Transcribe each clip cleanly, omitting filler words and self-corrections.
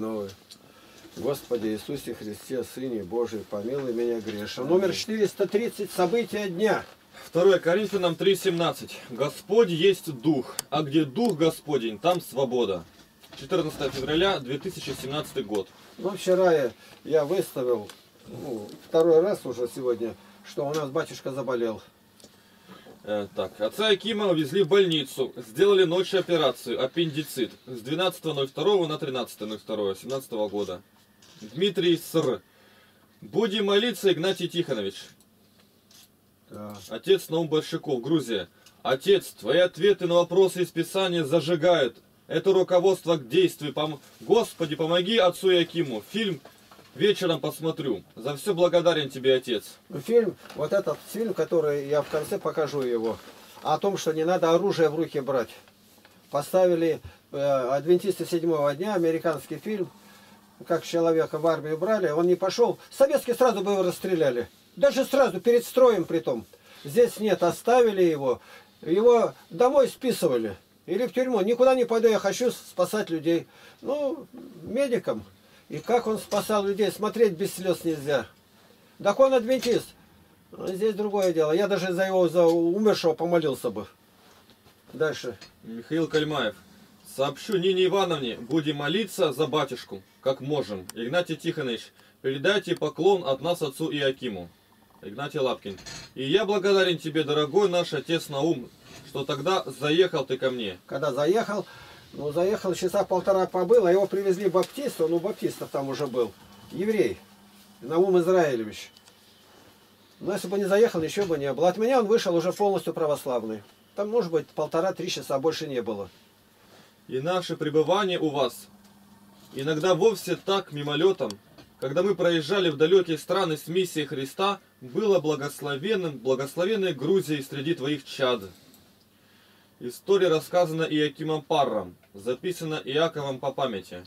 больной. Господи Иисусе Христе, Сыне Божий, помилуй меня грешен. Номер 430. События дня. 2 Коринфянам 3:17. Господь есть Дух, а где Дух Господень, там свобода. 14 февраля 2017 год. Ну, вчера я выставил, второй раз уже сегодня, что у нас батюшка заболел. Так, отца Якима увезли в больницу, сделали ночью операцию, аппендицит, с 12.02 на 13.02.17 года. Дмитрий Ср. Будем молиться, Игнатий Тихонович. Да. Отец Наум Большаков, Грузия. Отец, твои ответы на вопросы из Писания зажигают. Это руководство к действию. Господи, помоги отцу Якиму. Фильм вечером посмотрю. За все благодарен тебе, отец. Фильм, вот этот фильм, который я в конце покажу его, о том, что не надо оружие в руки брать. Поставили адвентисты седьмого дня, американский фильм, как человека в армию брали, он не пошел. Советские сразу бы его расстреляли. Даже сразу, перед строем притом. Здесь нет, оставили его. Его домой списывали. Или в тюрьму. Никуда не пойду, я хочу спасать людей. Ну, медикам. И как он спасал людей, смотреть без слез нельзя. Так он адвентист. Здесь другое дело. Я даже за его, за умершего помолился бы. Дальше. Михаил Кальмаев. Сообщу Нине Ивановне, будем молиться за батюшку, как можем. Игнатий Тихонович, передайте поклон от нас отцу Иакиму. Игнатий Лапкин. И я благодарен тебе, дорогой наш отец Наум, что тогда заехал ты ко мне. Когда заехал, заехал, часа полтора побыл, а его привезли баптист, он у баптистов там уже был, еврей, Наум Израилевич. Но если бы не заехал, ничего бы не было. От меня он вышел уже полностью православный. Там, может быть, 1,5-3 часа, больше не было. И наше пребывание у вас иногда вовсе так мимолетом, когда мы проезжали в далекие страны с миссией Христа, было благословенной Грузией среди твоих чад. История рассказана Иакимом Парром, записана Иаковом по памяти.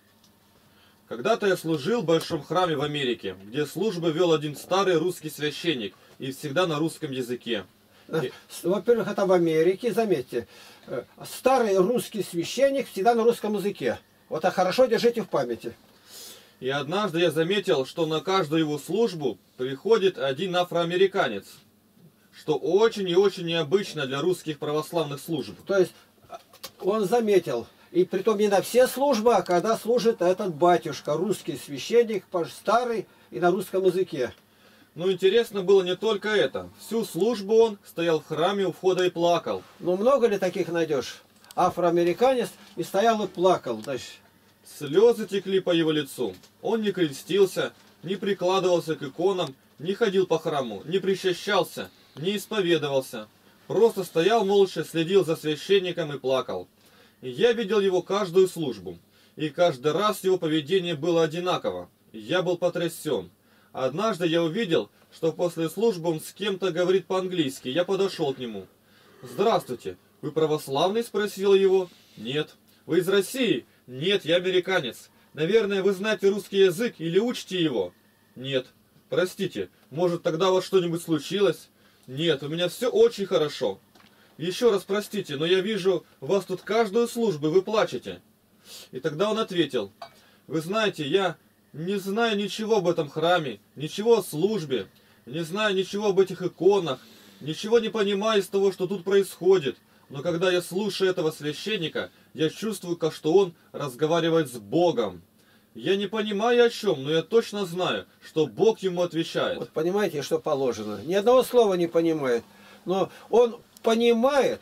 Когда-то я служил в большом храме в Америке, где службы вел один старый русский священник, и всегда на русском языке. Во-первых, это в Америке, заметьте, старый русский священник всегда на русском языке. Вот это хорошо держите в памяти. И однажды я заметил, что на каждую его службу приходит один афроамериканец, что очень и очень необычно для русских православных служб. То есть он заметил, и притом не на все службы, а когда служит этот батюшка, русский священник, старый и на русском языке. Но интересно было не только это. Всю службу он стоял в храме у входа и плакал. Ну много ли таких найдешь? Афроамериканец и стоял и плакал. Значит. Слезы текли по его лицу. Он не крестился, не прикладывался к иконам, не ходил по храму, не причащался, не исповедовался. Просто стоял молча, следил за священником и плакал. И я видел его каждую службу. И каждый раз его поведение было одинаково. Я был потрясен. Однажды я увидел, что после службы он с кем-то говорит по-английски. Я подошел к нему. «Здравствуйте, вы православный?» – спросил его. «Нет». «Вы из России?» «Нет, я американец. Наверное, вы знаете русский язык или учите его?» «Нет». «Простите, может, тогда у вас что-нибудь случилось?» «Нет, у меня все очень хорошо». «Еще раз простите, но я вижу, у вас тут каждую службу вы плачете». И тогда он ответил: «Вы знаете, я не знаю ничего об этом храме, ничего о службе, не знаю ничего об этих иконах, ничего не понимаю из того, что тут происходит. Но когда я слушаю этого священника, я чувствую, что он разговаривает с Богом. Я не понимаю о чем, но я точно знаю, что Бог ему отвечает». Вот понимаете, что положено. Ни одного слова не понимает. Но он понимает.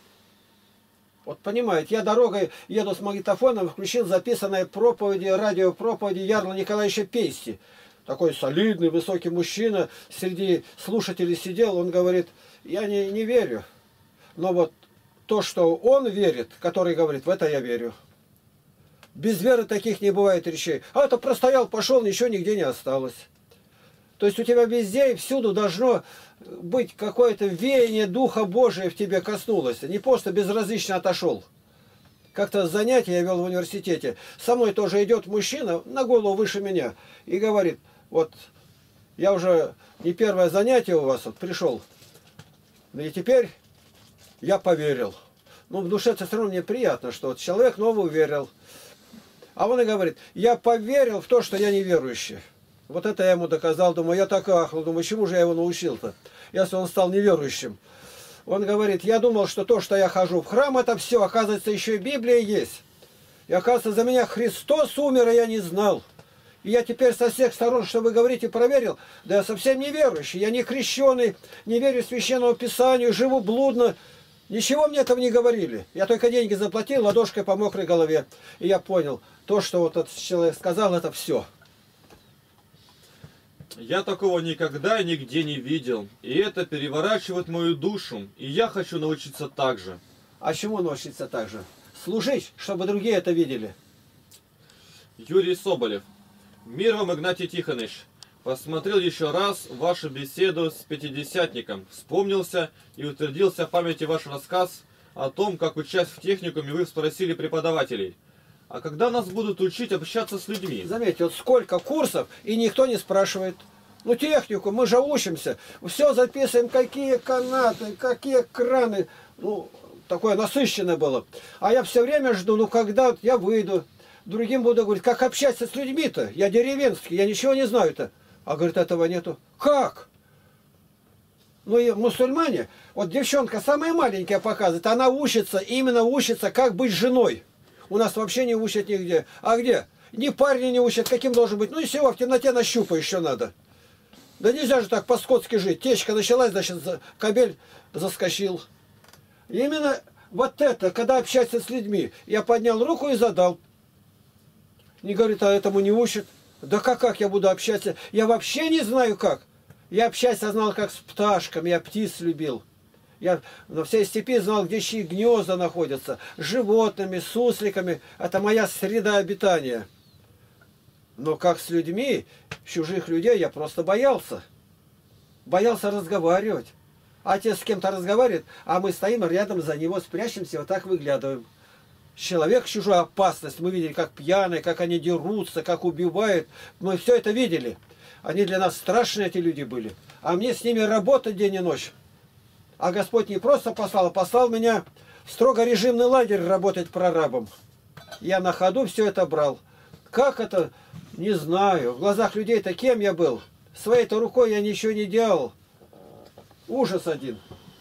Вот понимает, я дорогой еду с магнитофоном, включил записанные проповеди, радиопроповеди Ярла Николаевича Пейсти. Такой солидный, высокий мужчина, среди слушателей сидел, он говорит: я не верю. Но вот то, что он верит, который говорит, в это я верю. Без веры таких не бывает речей. А это простоял, пошел, ничего нигде не осталось. То есть у тебя везде и всюду должно быть какое-то веяние Духа Божия в тебе коснулось. Не просто безразлично отошел. Как-то занятие я вел в университете. Со мной тоже идет мужчина, на голову выше меня, и говорит: вот я уже не первое занятие у вас вот, пришел, и теперь я поверил. Ну, в душе все равно мне приятно, что вот человек новый уверил. А он и говорит, я поверил в то, что я неверующий. Вот это я ему доказал. Думаю, я так ахнул. Думаю, чему же я его научил-то, если он стал неверующим. Он говорит, я думал, что то, что я хожу в храм, это все. Оказывается, еще и Библия есть. И оказывается, за меня Христос умер, и я не знал. И я теперь со всех сторон, что вы говорите, проверил. Да я совсем неверующий. Я не крещеный, не верю Священному Писанию, живу блудно. Ничего мне этого не говорили. Я только деньги заплатил, ладошкой по мокрой голове. И я понял, то, что вот этот человек сказал, это все. Я такого никогда и нигде не видел. И это переворачивает мою душу. И я хочу научиться так же. А чему научиться так же? Служить, чтобы другие это видели. Юрий Соболев. Мир вам, Игнатий Тихонович. Посмотрел еще раз вашу беседу с пятидесятником. Вспомнился и утвердился в памяти ваш рассказ о том, как, учась в техникуме, вы спросили преподавателей. А когда нас будут учить общаться с людьми? Заметьте, вот сколько курсов, и никто не спрашивает. Ну, технику, мы же учимся. Все записываем, какие канаты, какие краны. Ну, такое насыщенное было. А я все время жду, ну, когда я выйду. Другим буду говорить, как общаться с людьми-то? Я деревенский, я ничего не знаю-то. А говорит, этого нету. Как? Ну и мусульмане, вот девчонка самая маленькая показывает, она учится, именно учится, как быть женой. У нас вообще не учат нигде. А где? Ни парни не учат, каким должен быть. Ну и всего, в темноте нащупай еще надо. Да нельзя же так по-скотски жить. Течка началась, значит, кабель заскочил. Именно вот это, когда общаться с людьми. Я поднял руку и задал. Не говорит, а этому не учат. Да как я буду общаться? Я вообще не знаю как. Я общаться знал как с пташками, я птиц любил. Я на всей степи знал, где чьи гнезда находятся. С животными, с сусликами. Это моя среда обитания. Но как с людьми, чужих людей, я просто боялся. Боялся разговаривать. Отец с кем-то разговаривает, а мы стоим рядом за него, спрячемся, вот так выглядываем. Человек, чужую опасность, мы видели, как пьяные, как они дерутся, как убивают. Мы все это видели. Они для нас страшные, эти люди были. А мне с ними работать день и ночь. А Господь не просто послал, а послал меня в строго режимный лагерь работать прорабом. Я на ходу все это брал. Как это? Не знаю. В глазах людей-то кем я был? Своей-то рукой я ничего не делал. Ужас один.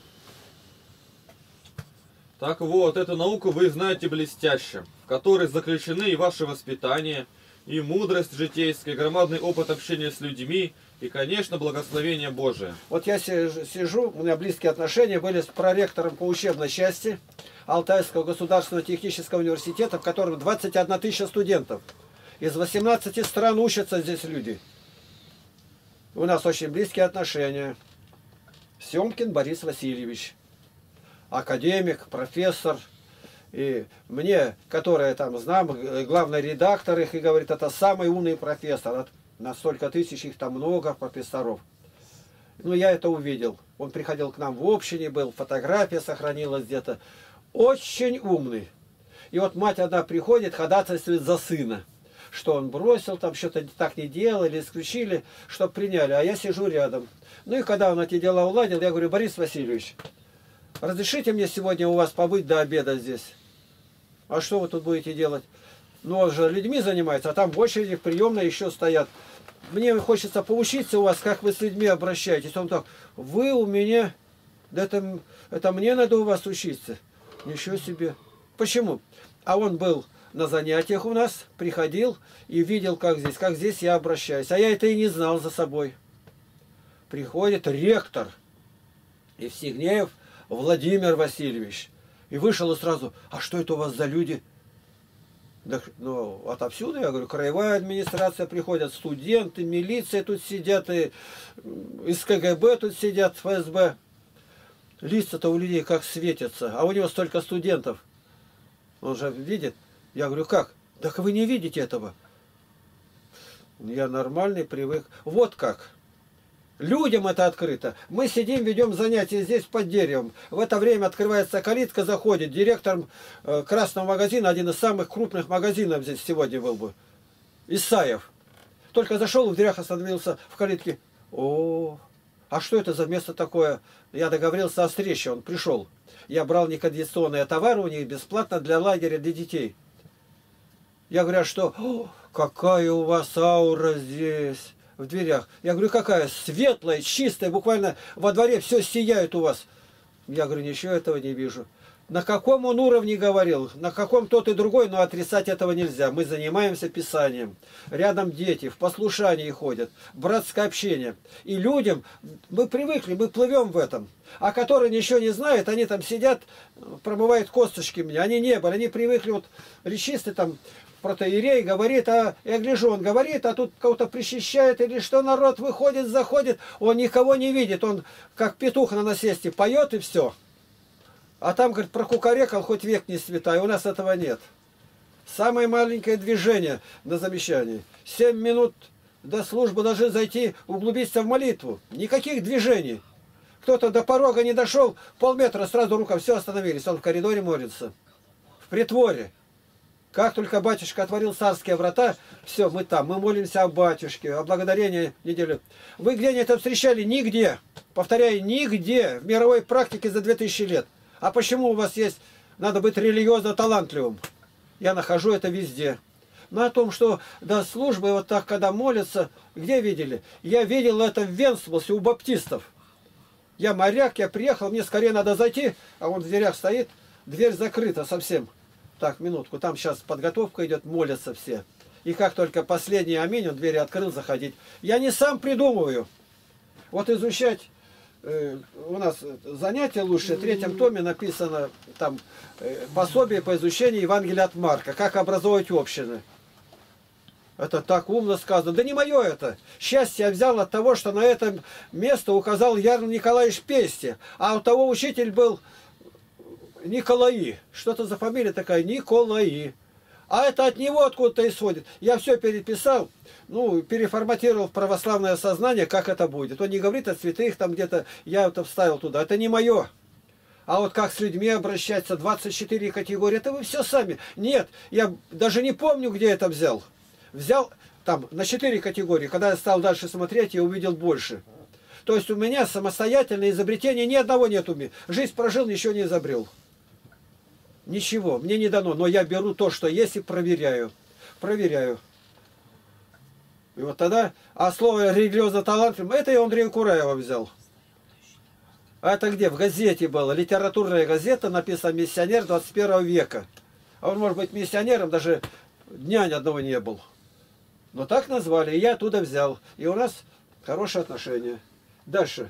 Так вот, эту науку вы знаете блестяще, в которой заключены и ваше воспитание, и мудрость житейская, и громадный опыт общения с людьми, и, конечно, благословение Божие. Вот я сижу, у меня близкие отношения были с проректором по учебной части Алтайского государственного технического университета, в котором 21 тысяча студентов. Из 18 стран учатся здесь люди. У нас очень близкие отношения. Семкин Борис Васильевич. Академик, профессор, и мне, который там знам, главный редактор их, и говорит, это самый умный профессор. На столько тысяч их там много профессоров. Ну, я это увидел. Он приходил к нам в общине, был, фотография сохранилась где-то. Очень умный. И вот мать одна приходит, ходатайствует за сына. Что он бросил, там что-то так не делал, или исключили, чтобы приняли. А я сижу рядом. Ну и когда он эти дела уладил, я говорю, Борис Васильевич, разрешите мне сегодня у вас побыть до обеда здесь? А что вы тут будете делать? Ну, он же людьми занимается, а там в очереди в приемной еще стоят. Мне хочется поучиться у вас, как вы с людьми обращаетесь. Он так, вы у меня, да это мне надо у вас учиться. Ничего себе. Почему? А он был на занятиях у нас, приходил и видел, как здесь я обращаюсь. А я это и не знал за собой. Приходит ректор Евстигнеев Владимир Васильевич. И вышел и сразу, а что это у вас за люди? Да, ну, отовсюду, я говорю, краевая администрация приходят, студенты, милиция тут сидят, и из КГБ тут сидят, ФСБ. Лица-то у людей как светятся, а у него столько студентов. Он же видит. Я говорю, как? Так вы не видите этого. Я нормальный, привык. Вот как. Людям это открыто. Мы сидим, ведем занятия здесь под деревом. В это время открывается калитка, заходит директор красного магазина, один из самых крупных магазинов здесь сегодня был бы. Исаев. Только зашел, в дверях остановился в калитке. О, а что это за место такое? Я договорился о встрече, он пришел. Я брал некондиционные товары у них бесплатно для лагеря, для детей. Я говорю, а что? О, какая у вас аура здесь, в дверях. Я говорю, какая? Светлая, чистая, буквально во дворе все сияет у вас. Я говорю, ничего этого не вижу. На каком он уровне говорил, на каком тот и другой, но отрицать этого нельзя. Мы занимаемся Писанием. Рядом дети, в послушании ходят, братское общение. И людям, мы привыкли, мы плывем в этом. А которые ничего не знают, они там сидят, промывают косточки мне. Они не были, они привыкли, вот речистый там, протоиерей говорит, а я гляжу, он говорит, а тут кого-то причащает, или что народ выходит, заходит, он никого не видит, он как петух на насесте поет и все. А там, говорит, прокукарекал, хоть век не святай. У нас этого нет. Самое маленькое движение на замечании. 7 минут до службы должны зайти, углубиться в молитву. Никаких движений. Кто-то до порога не дошел, полметра, сразу рука, все, остановились. Он в коридоре молится. В притворе. Как только батюшка отворил царские врата, все, мы там, мы молимся о батюшке, о благодарении неделю. Вы где-нибудь это встречали? Нигде. Повторяю, нигде. В мировой практике за 2000 лет. А почему у вас есть, надо быть религиозно талантливым? Я нахожу это везде. Но о том, что до службы вот так, когда молятся, где видели? Я видел это в Венсблсе у баптистов. Я моряк, я приехал, мне скорее надо зайти, а он в дверях стоит, дверь закрыта совсем. Так, минутку, там сейчас подготовка идет, молятся все. И как только последний аминь, он двери открыл, заходить. Я не сам придумываю. Вот изучать... У нас занятие лучшее, в 3-м томе написано там пособие по изучению Евангелия от Марка, как образовывать общины. Это так умно сказано. Да не мое это. Счастье я взял от того, что на это место указал Ярн Николаевич Пести, а у того учитель был Николаи. Что-то за фамилия такая, Николаи. А это от него откуда-то исходит. Я все переписал, ну, переформатировал в православное сознание, как это будет. Он не говорит о святых, там где-то, я это вставил туда. Это не мое. А вот как с людьми обращаться, 24 категории, это вы все сами. Нет, я даже не помню, где это взял. Взял там на 4 категории. Когда я стал дальше смотреть, я увидел больше. То есть у меня самостоятельное изобретение ни одного нет у меня. Жизнь прожил, ничего не изобрел. Ничего, мне не дано, но я беру то, что есть, и проверяю. Проверяю. И вот тогда, а слово религиозно талантливым, это я у Андрея Кураева взял. А это где? В газете было. Литературная газета, написано «Миссионер 21 века». А он может быть миссионером, даже дня ни одного не был. Но так назвали, и я оттуда взял. И у нас хорошие отношения. Дальше.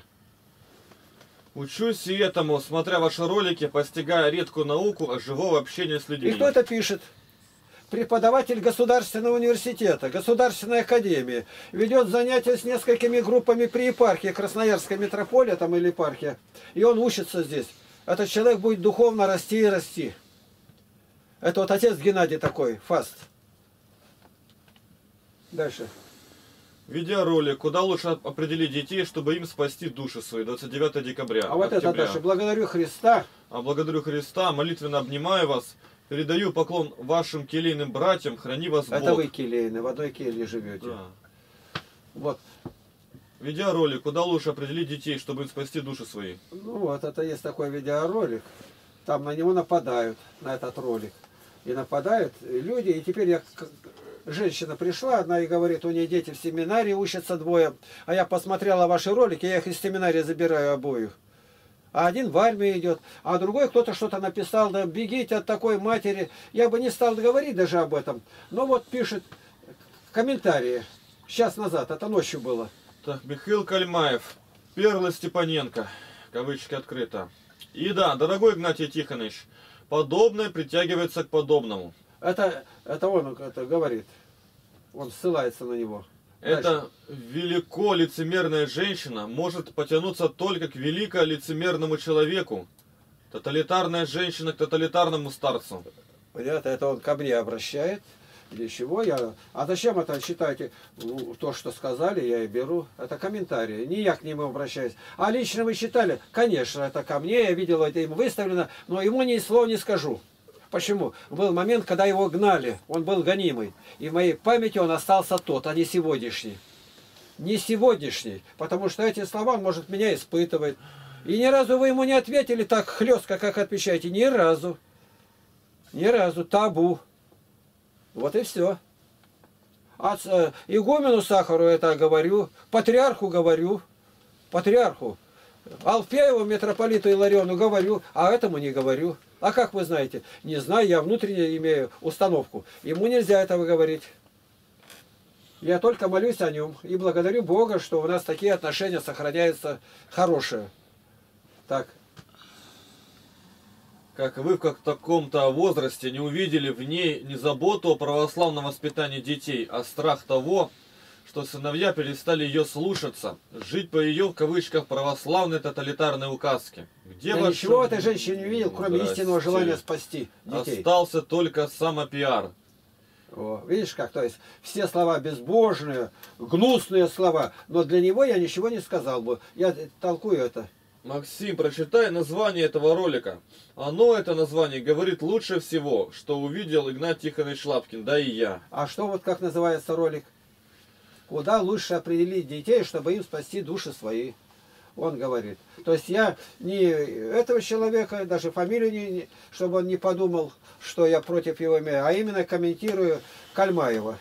Учусь и этому, смотря ваши ролики, постигая редкую науку живого общения с людьми. И кто это пишет? Преподаватель Государственного университета, Государственной академии. Ведет занятия с несколькими группами при епархии, Красноярская митрополия там или епархия. И он учится здесь. Этот человек будет духовно расти и расти. Это вот отец Геннадий такой, Фаст. Дальше. Видеоролик, куда лучше определить детей, чтобы им спасти души свои, 29 декабря. А вот это дальше. Благодарю Христа. Благодарю Христа, молитвенно обнимаю вас, передаю поклон вашим келейным братьям, храни вас Бог. Это вы келейны, в одной келье живете. Да. Вот. Видеоролик, куда лучше определить детей, чтобы им спасти души свои. Ну вот, это есть такой видеоролик. Там на него нападают, на этот ролик. И нападают люди, и теперь я... Женщина пришла, одна и говорит, у нее дети в семинарии учатся двое. А я посмотрела ваши ролики, я их из семинария забираю обоих. А один в армию идет, а другой кто-то что-то написал, да бегите от такой матери. Я бы не стал говорить даже об этом. Но вот пишет комментарии. Час назад, это ночью было. Так, Михаил Кальмаев, Перла Степаненко, кавычки открыто. И да, дорогой Игнатий Тихонович, подобное притягивается к подобному. Это он это говорит. Он ссылается на него. Эта велико лицемерная женщина может потянуться только к велико лицемерному человеку. Тоталитарная женщина к тоталитарному старцу. Понятно, это он ко мне обращает. Для чего я... А зачем это читаете? То, что сказали, я и беру. Это комментарии. Не я к нему обращаюсь. А лично вы читали? Конечно, это ко мне. Я видел, это ему выставлено. Но ему ни слова не скажу. Почему? Был момент, когда его гнали. Он был гонимый. И в моей памяти он остался тот, а не сегодняшний. Не сегодняшний. Потому что эти слова он, может, меня испытывает. И ни разу вы ему не ответили так хлестко, как отвечаете. Ни разу. Ни разу. Табу. Вот и все. А игумену Сахару это говорю, патриарху говорю, патриарху. Алфееву, митрополиту Илариону говорю, а этому не говорю. А как вы знаете? Не знаю, я внутренне имею установку. Ему нельзя этого говорить. Я только молюсь о нем и благодарю Бога, что у нас такие отношения сохраняются хорошие. Так. Как вы в таком-то возрасте не увидели в ней не заботу о православном воспитании детей, а страх того, что сыновья перестали ее слушаться, жить по ее, в кавычках, православной тоталитарной указке. Где Я ничего этой женщины не видел, кроме истинного желания спасти детей. Остался только самопиар. О, видишь как, то есть все слова безбожные, гнусные слова, но для него я ничего не сказал бы. Я толкую это. Максим, прочитай название этого ролика. Оно, это название, говорит лучше всего, что увидел Игнат Тихонович Лапкин, да и я. А что вот как называется ролик? Куда лучше определить детей, чтобы им спасти души свои? Он говорит. То есть я не этого человека, даже фамилию, чтобы он не подумал, что я против его имею, а именно комментирую Кальмаева.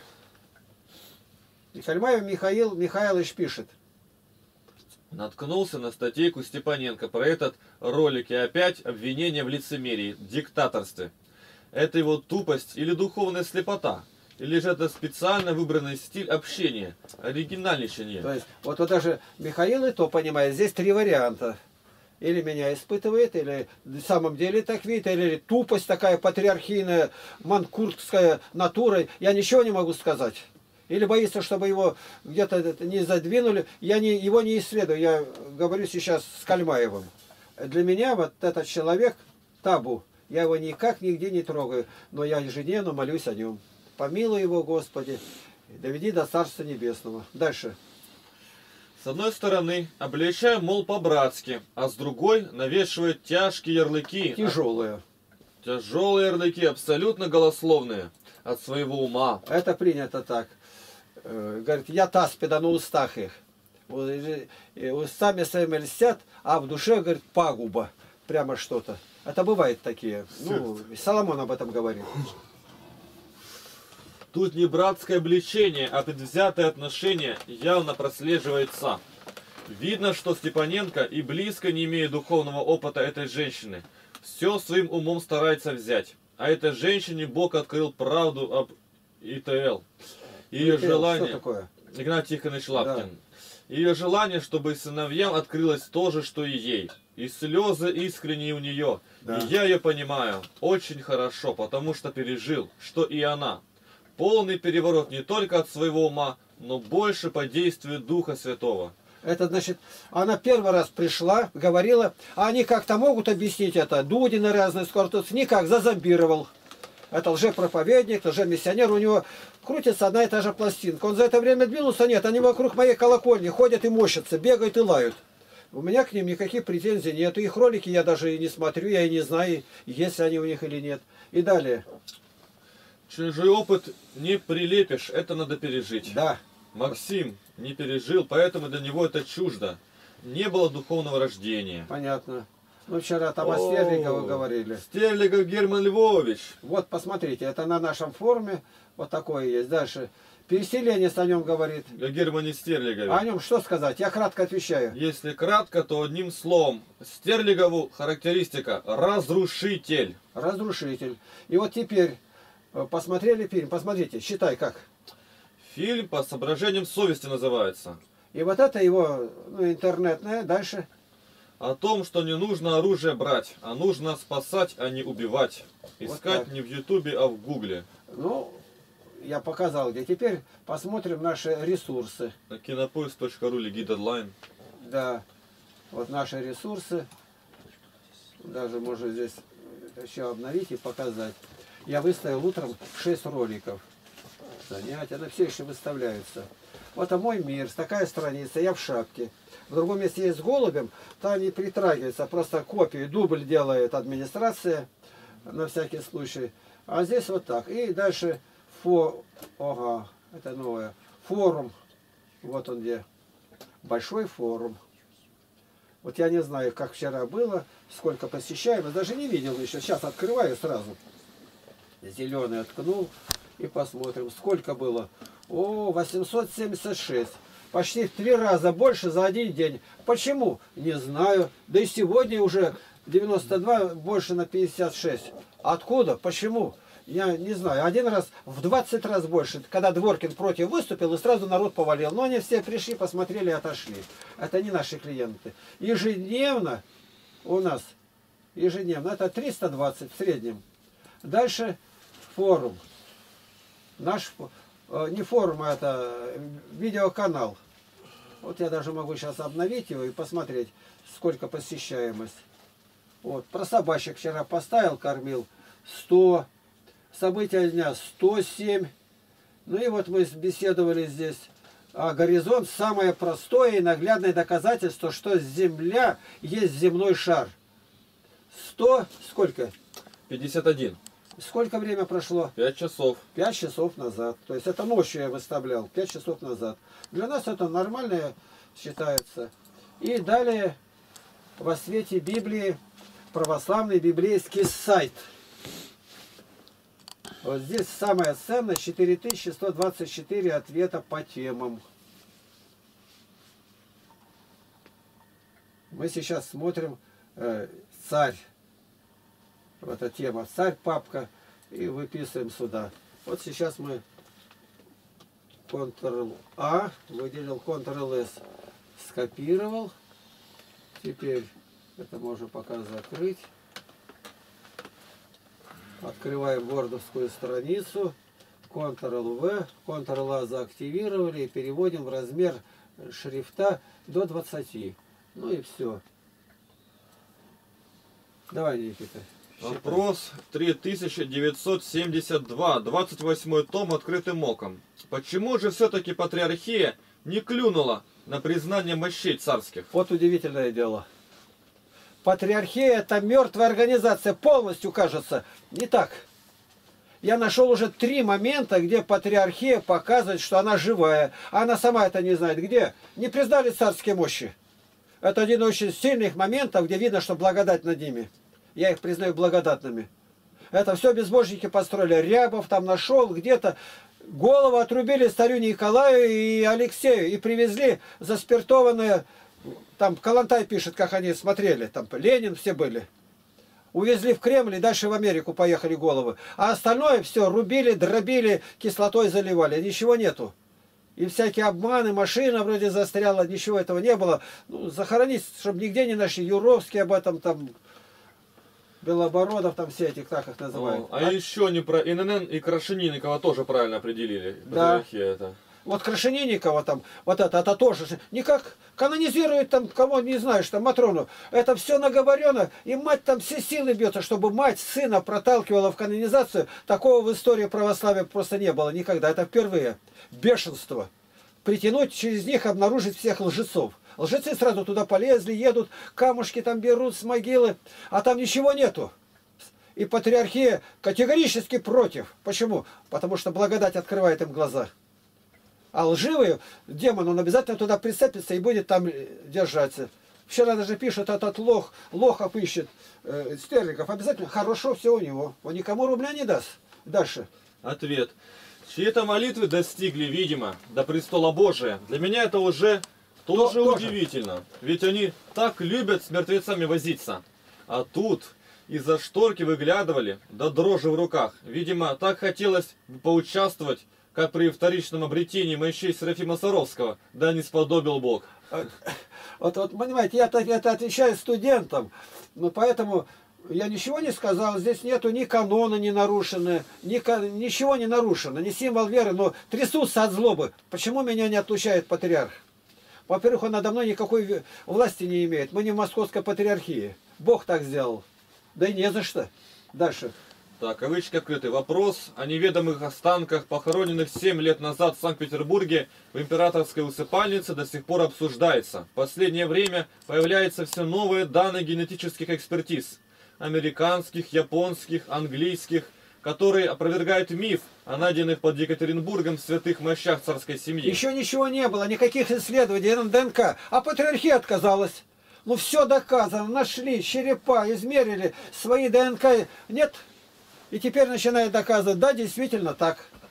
И Кальмаев Михаил Михайлович пишет. Наткнулся на статейку Степаненко про этот ролик и опять обвинение в лицемерии, диктаторстве. Это его тупость или духовная слепота? Или же это специально выбранный стиль общения, оригинальничание? То есть, вот даже Михаил и то понимает, здесь три варианта. Или меня испытывает, или в самом деле так видит, или тупость такая патриархийная, манкуртская натура. Я ничего не могу сказать. Или боится, чтобы его где-то не задвинули. Я его не исследую, я говорю сейчас с Кальмаевым. Для меня вот этот человек табу. Я его никак нигде не трогаю, но я ежедневно молюсь о нем. Помилуй его, Господи, доведи до Царства Небесного. Дальше. С одной стороны, обличаем, мол, по-братски, а с другой навешивает тяжкие ярлыки. Тяжелые. Тяжелые ярлыки, абсолютно голословные, от своего ума. Это принято так. Говорит, я таспида на устах их. Устами своими льстят, а в душе, говорит, пагуба. Прямо что-то. Это бывает такие. Ну, Соломон об этом говорит. Тут не братское обличение, а предвзятое отношение явно прослеживается. Видно, что Степаненко и близко не имеет духовного опыта этой женщины. Все своим умом старается взять. А этой женщине Бог открыл правду об ИТЛ. Ее желание... Что такое? Игнат Тихонович Лапкин. Да. Ее желание, чтобы сыновьям открылось то же, что и ей. И слезы искренние у нее. Да. И я ее понимаю очень хорошо, потому что пережил, что и она. Полный переворот не только от своего ума, но больше по действию Духа Святого. Это значит, она первый раз пришла, говорила, а они как-то могут объяснить это. Дудины разные, скоро никак, зазомбировал. Это лжепроповедник, лжемиссионер, у него крутится одна и та же пластинка. Он за это время двинулся, нет, они вокруг моей колокольни ходят и мощатся, бегают и лают. У меня к ним никаких претензий нет. Их ролики я даже и не смотрю, я и не знаю, есть они у них или нет. И далее. Чужой опыт не прилепишь, это надо пережить. Да. Максим не пережил, поэтому для него это чуждо. Не было духовного рождения. Понятно. Ну, вчера там о Стерлигове говорили. Стерлигов Герман Львович. Вот, посмотрите, это на нашем форуме вот такое есть. Дальше. Переселенец о нем говорит. О Германе Стерлигове. О нем что сказать? Я кратко отвечаю. Если кратко, то одним словом. Стерлигову характеристика – разрушитель. Разрушитель. И вот теперь посмотрели фильм. Посмотрите, считай как. Фильм по соображениям совести называется. И вот это его, ну, интернетное. Дальше. О том, что не нужно оружие брать, а нужно спасать, а не убивать. Искать вот не в Ютубе, а в Гугле. Ну, я показал где. Теперь посмотрим наши ресурсы. На кинопоиск.ру Легидедлайн. Да. Вот наши ресурсы. Даже можно здесь еще обновить и показать. Я выставил утром 6 роликов. Занятия. Они все еще выставляются. Вот мой мир. Такая страница. Я в шапке. В другом месте есть с голубем. Там не притрагивается. Просто копию, дубль делает администрация. На всякий случай. А здесь вот так. И дальше ага, это новое. Форум. Вот он где. Большой форум. Вот я не знаю, как вчера было, сколько посещаемых. Даже не видел еще. Сейчас открываю сразу. Зеленый откнул. И посмотрим, сколько было. О, 876. Почти в 3 раза больше за один день. Почему? Не знаю. Да и сегодня уже 92 больше на 56. Откуда? Почему? Я не знаю. Один раз в 20 раз больше. Когда Дворкин против выступил, и сразу народ повалил. Но они все пришли, посмотрели и отошли. Это не наши клиенты. Ежедневно у нас, ежедневно, это 320 в среднем. Дальше форум. Наш, не форум, а это видеоканал. Вот я даже могу сейчас обновить его и посмотреть, сколько посещаемость. Вот, про собачек вчера поставил, кормил 100. События дня 107. Ну и вот мы беседовали здесь. А горизонт самое простое и наглядное доказательство, что Земля есть земной шар. 100, сколько? 51. Сколько время прошло? 5 часов. 5 часов назад. То есть это ночью я выставлял, 5 часов назад. Для нас это нормально считается. И далее во свете Библии православный библейский сайт. Вот здесь самая ценность 4124 ответа по темам. Мы сейчас смотрим царь. Вот эта тема. Царь, папка. И выписываем сюда. Вот сейчас мы Ctrl-A, выделил Ctrl-S, скопировал. Теперь это можно пока закрыть. Открываем вордовскую страницу. Ctrl-V, Ctrl-A заактивировали и переводим в размер шрифта до 20. Ну и все. Давай, Никита. Вопрос 3972, 28 том открытым оком. Почему же все-таки патриархия не клюнула на признание мощей царских? Вот удивительное дело. Патриархия — это мертвая организация, полностью, кажется. Не так. Я нашел уже 3 момента, где патриархия показывает, что она живая. А она сама это не знает. Где? Не признали царские мощи. Это один из очень сильных моментов, где видно, что благодать над ними. Я их признаю благодатными. Это все безбожники построили. Рябов там нашел где-то. Голову отрубили царю Николаю и Алексею. И привезли заспиртованные. Там Калантай пишет, как они смотрели. Там Ленин все были. Увезли в Кремль и дальше в Америку поехали головы. А остальное все рубили, дробили, кислотой заливали. Ничего нету. И всякие обманы, машина вроде застряла. Ничего этого не было. Ну, захоронить, чтобы нигде не нашли. Юровский об этом там... Белобородов, там все эти, как их называют. А еще не про ИНН и Крашенинникова тоже правильно определили. Да. Это. Вот Крашенинникова там, вот это тоже. Никак канонизирует там, кого не знаешь, там Матрону. Это все наговорено, и мать там все силы бьется, чтобы мать сына проталкивала в канонизацию. Такого в истории православия просто не было никогда. Это впервые. Бешенство. Притянуть через них, обнаружить всех лжецов. Лжецы сразу туда полезли, едут, камушки там берут с могилы, а там ничего нету. И патриархия категорически против. Почему? Потому что благодать открывает им глаза. А лживый демон, он обязательно туда прицепится и будет там держаться. Вчера даже пишут, этот лохов ищет, Стерлигов, обязательно хорошо все у него. Он никому рубля не даст. Дальше. Ответ. Чьи-то молитвы достигли, видимо, до престола Божия. Для меня это уже... Тоже удивительно, ведь они так любят с мертвецами возиться. А тут из-за шторки выглядывали, да дрожи в руках. Видимо, так хотелось поучаствовать, как при вторичном обретении мощей Серафима Саровского, да не сподобил Бог. Вот понимаете, я это отвечаю студентам, но поэтому я ничего не сказал, здесь нету ни канона не нарушено, ничего не нарушено, ни символ веры, но трясутся от злобы. Почему меня не отлучает патриарх? Во-первых, он надо мной никакой власти не имеет. Мы не в московской патриархии. Бог так сделал. Да и не за что. Дальше. Так, кавычки открыты. Вопрос о неведомых останках, похороненных 7 лет назад в Санкт-Петербурге в императорской усыпальнице, до сих пор обсуждается. В последнее время появляются все новые данные генетических экспертиз. Американских, японских, английских, которые опровергают миф о найденных под Екатеринбургом святых мощах царской семьи. Еще ничего не было, никаких исследований на ДНК. А патриархия отказалась. Ну все доказано, нашли черепа, измерили свои ДНК. Нет. И теперь начинает доказывать, да, действительно так.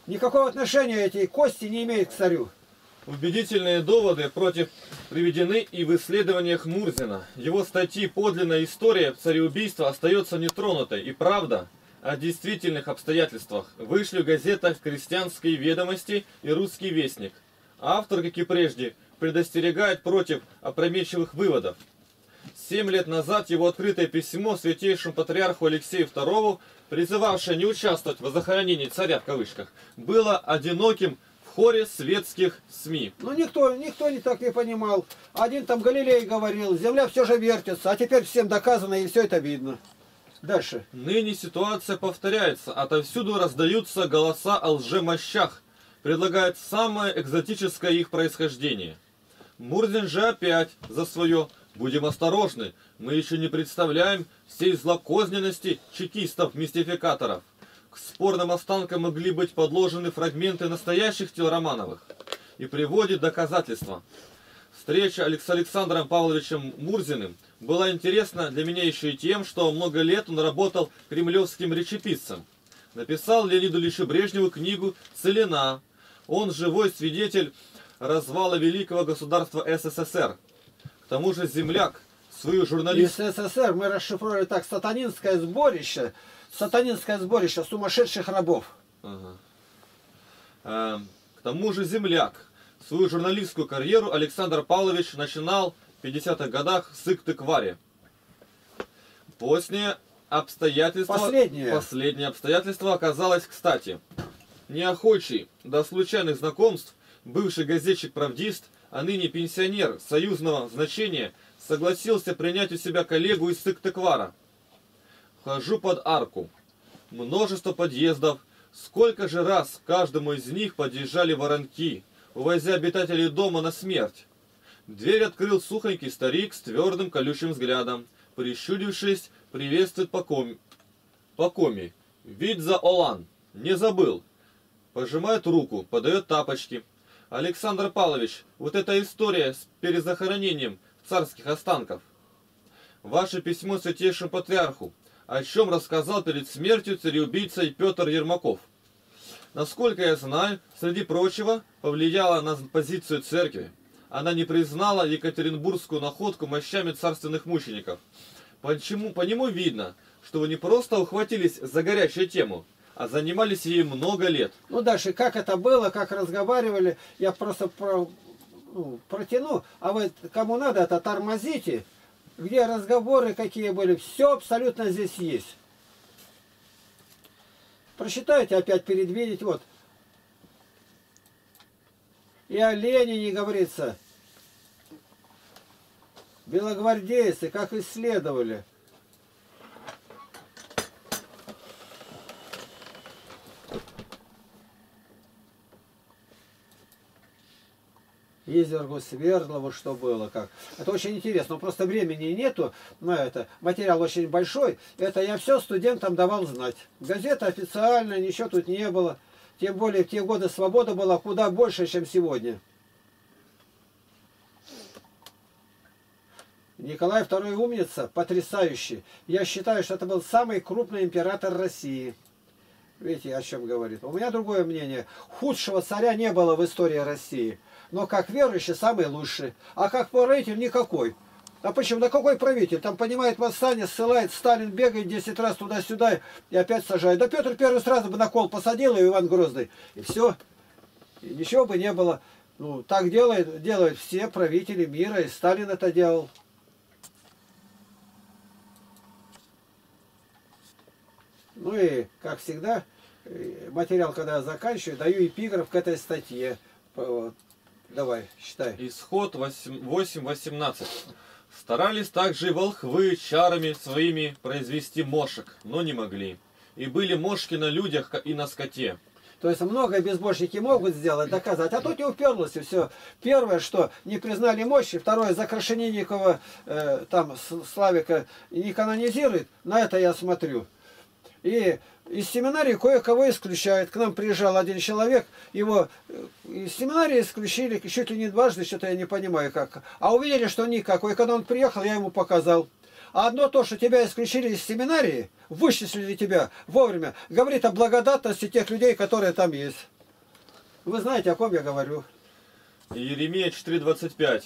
Никакого отношения эти кости не имеют к царю. Убедительные доводы против приведены и в исследованиях Мурзина. Его статьи «Подлинная история цареубийства» остается нетронутой, и правда о действительных обстоятельствах вышли в газетах «Крестьянские ведомости» и «Русский вестник». Автор, как и прежде, предостерегает против опрометчивых выводов. 7 лет назад его открытое письмо святейшему патриарху Алексею II, призывавшее не участвовать в захоронении царя в кавычках, было одиноким в хоре светских СМИ. Ну никто не так не понимал. Один там Галилей говорил, земля все же вертится, а теперь всем доказано и все это видно. Дальше. Ныне ситуация повторяется, отовсюду раздаются голоса о лжемощах, предлагают самое экзотическое их происхождение. Мурзин же опять за свое: будем осторожны, мы еще не представляем всей злокозненности чекистов-мистификаторов. К спорным останкам могли быть подложены фрагменты настоящих тел Романовых. И приводит доказательства. Встреча с Александром Павловичем Мурзиным была интересна для меня еще и тем, что много лет он работал кремлевским речеписцем. Написал Леониду Ильичу Брежневу книгу «Целина». Он живой свидетель развала великого государства СССР. К тому же земляк свою журналистику... Из СССР мы расшифровали так: сатанинское сборище сумасшедших рабов. Ага. К тому же земляк свою журналистскую карьеру Александр Павлович начинал в 50-х годах с Сыктывкара. Последнее обстоятельство оказалось кстати. Неохочий до случайных знакомств бывший газетчик-правдист, а ныне пенсионер союзного значения, согласился принять у себя коллегу из Сыктывкара. Хожу под арку. Множество подъездов. Сколько же раз каждому из них подъезжали воронки, увозя обитателей дома на смерть. Дверь открыл сухонький старик с твердым колючим взглядом. Прищурившись, приветствует покоми. Вид за Олан. Не забыл. Пожимает руку, подает тапочки. Александр Павлович, вот эта история с перезахоронением царских останков. Ваше письмо святейшему патриарху, о чем рассказал перед смертью цареубийца Петр Ермаков. Насколько я знаю, среди прочего, повлияла на позицию церкви. Она не признала екатеринбургскую находку мощами царственных мучеников. По нему видно, что вы не просто ухватились за горячую тему, а занимались ей много лет. Ну дальше, как это было, как разговаривали, я просто протяну, а вы кому надо, это тормозите, где разговоры какие были, все абсолютно здесь есть. Прочитайте опять, предвидеть, вот. И о Ленине говорится, белогвардейцы, как исследовали. Изергу Свердлову, что было, как. Это очень интересно, но просто времени нету на это. Материал очень большой. Это я все студентам давал знать. Газета официальная, ничего тут не было. Тем более в те годы свобода была куда больше, чем сегодня. Николай II умница, потрясающий. Я считаю, что это был самый крупный император России. Видите, о чем говорит. У меня другое мнение. Худшего царя не было в истории России. Но как верующий самый лучший. А как правитель никакой. А почему? Да какой правитель? Там понимает восстание, ссылает, Сталин бегает 10 раз туда-сюда и опять сажает. Да Петр первый сразу бы на кол посадил, и Иван Грозный. И все. И ничего бы не было. Ну, так делают все правители мира, и Сталин это делал. Ну и, как всегда, материал, когда я заканчиваю, даю эпиграф к этой статье. Давай, считай. Исход 8.18. Старались также и волхвы чарами своими произвести мошек, но не могли. И были мошки на людях и на скоте. То есть многое безбожники могут сделать, доказать, а тут не уперлось, и все. Первое, что не признали мощи, второе, за Крашенинникова, там, Славика не канонизирует, на это я смотрю. И из семинарии кое-кого исключают. К нам приезжал один человек, его из семинарии исключили чуть ли не дважды, что-то я не понимаю как. А увидели, что никакой. Когда он приехал, я ему показал. А одно то, что тебя исключили из семинарии, вычислили тебя вовремя, говорит о благодатности тех людей, которые там есть. Вы знаете, о ком я говорю. Иеремия 4:25.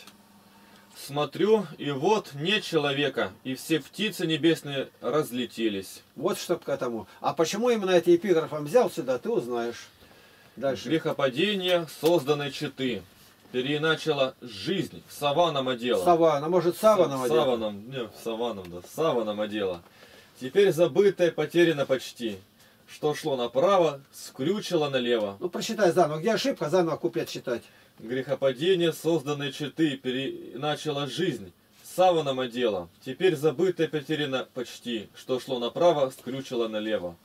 Смотрю, и вот нет человека, и все птицы небесные разлетелись. Вот что к этому. А почему именно эти эпиграфом взял сюда, ты узнаешь. Дальше. Грехопадение созданной четы переиначила жизнь в саваном одела. Савана, может саваном одела? Саваном, не, саваном, да, саваном одела. Теперь забытое потеряно почти. Что шло направо, скрючило налево. Ну прочитай заново. Где ошибка, заново куплет читать. Грехопадение созданной четы переначала жизнь саваном одела. Теперь забытое потеряно почти. Что шло направо, скрючило налево.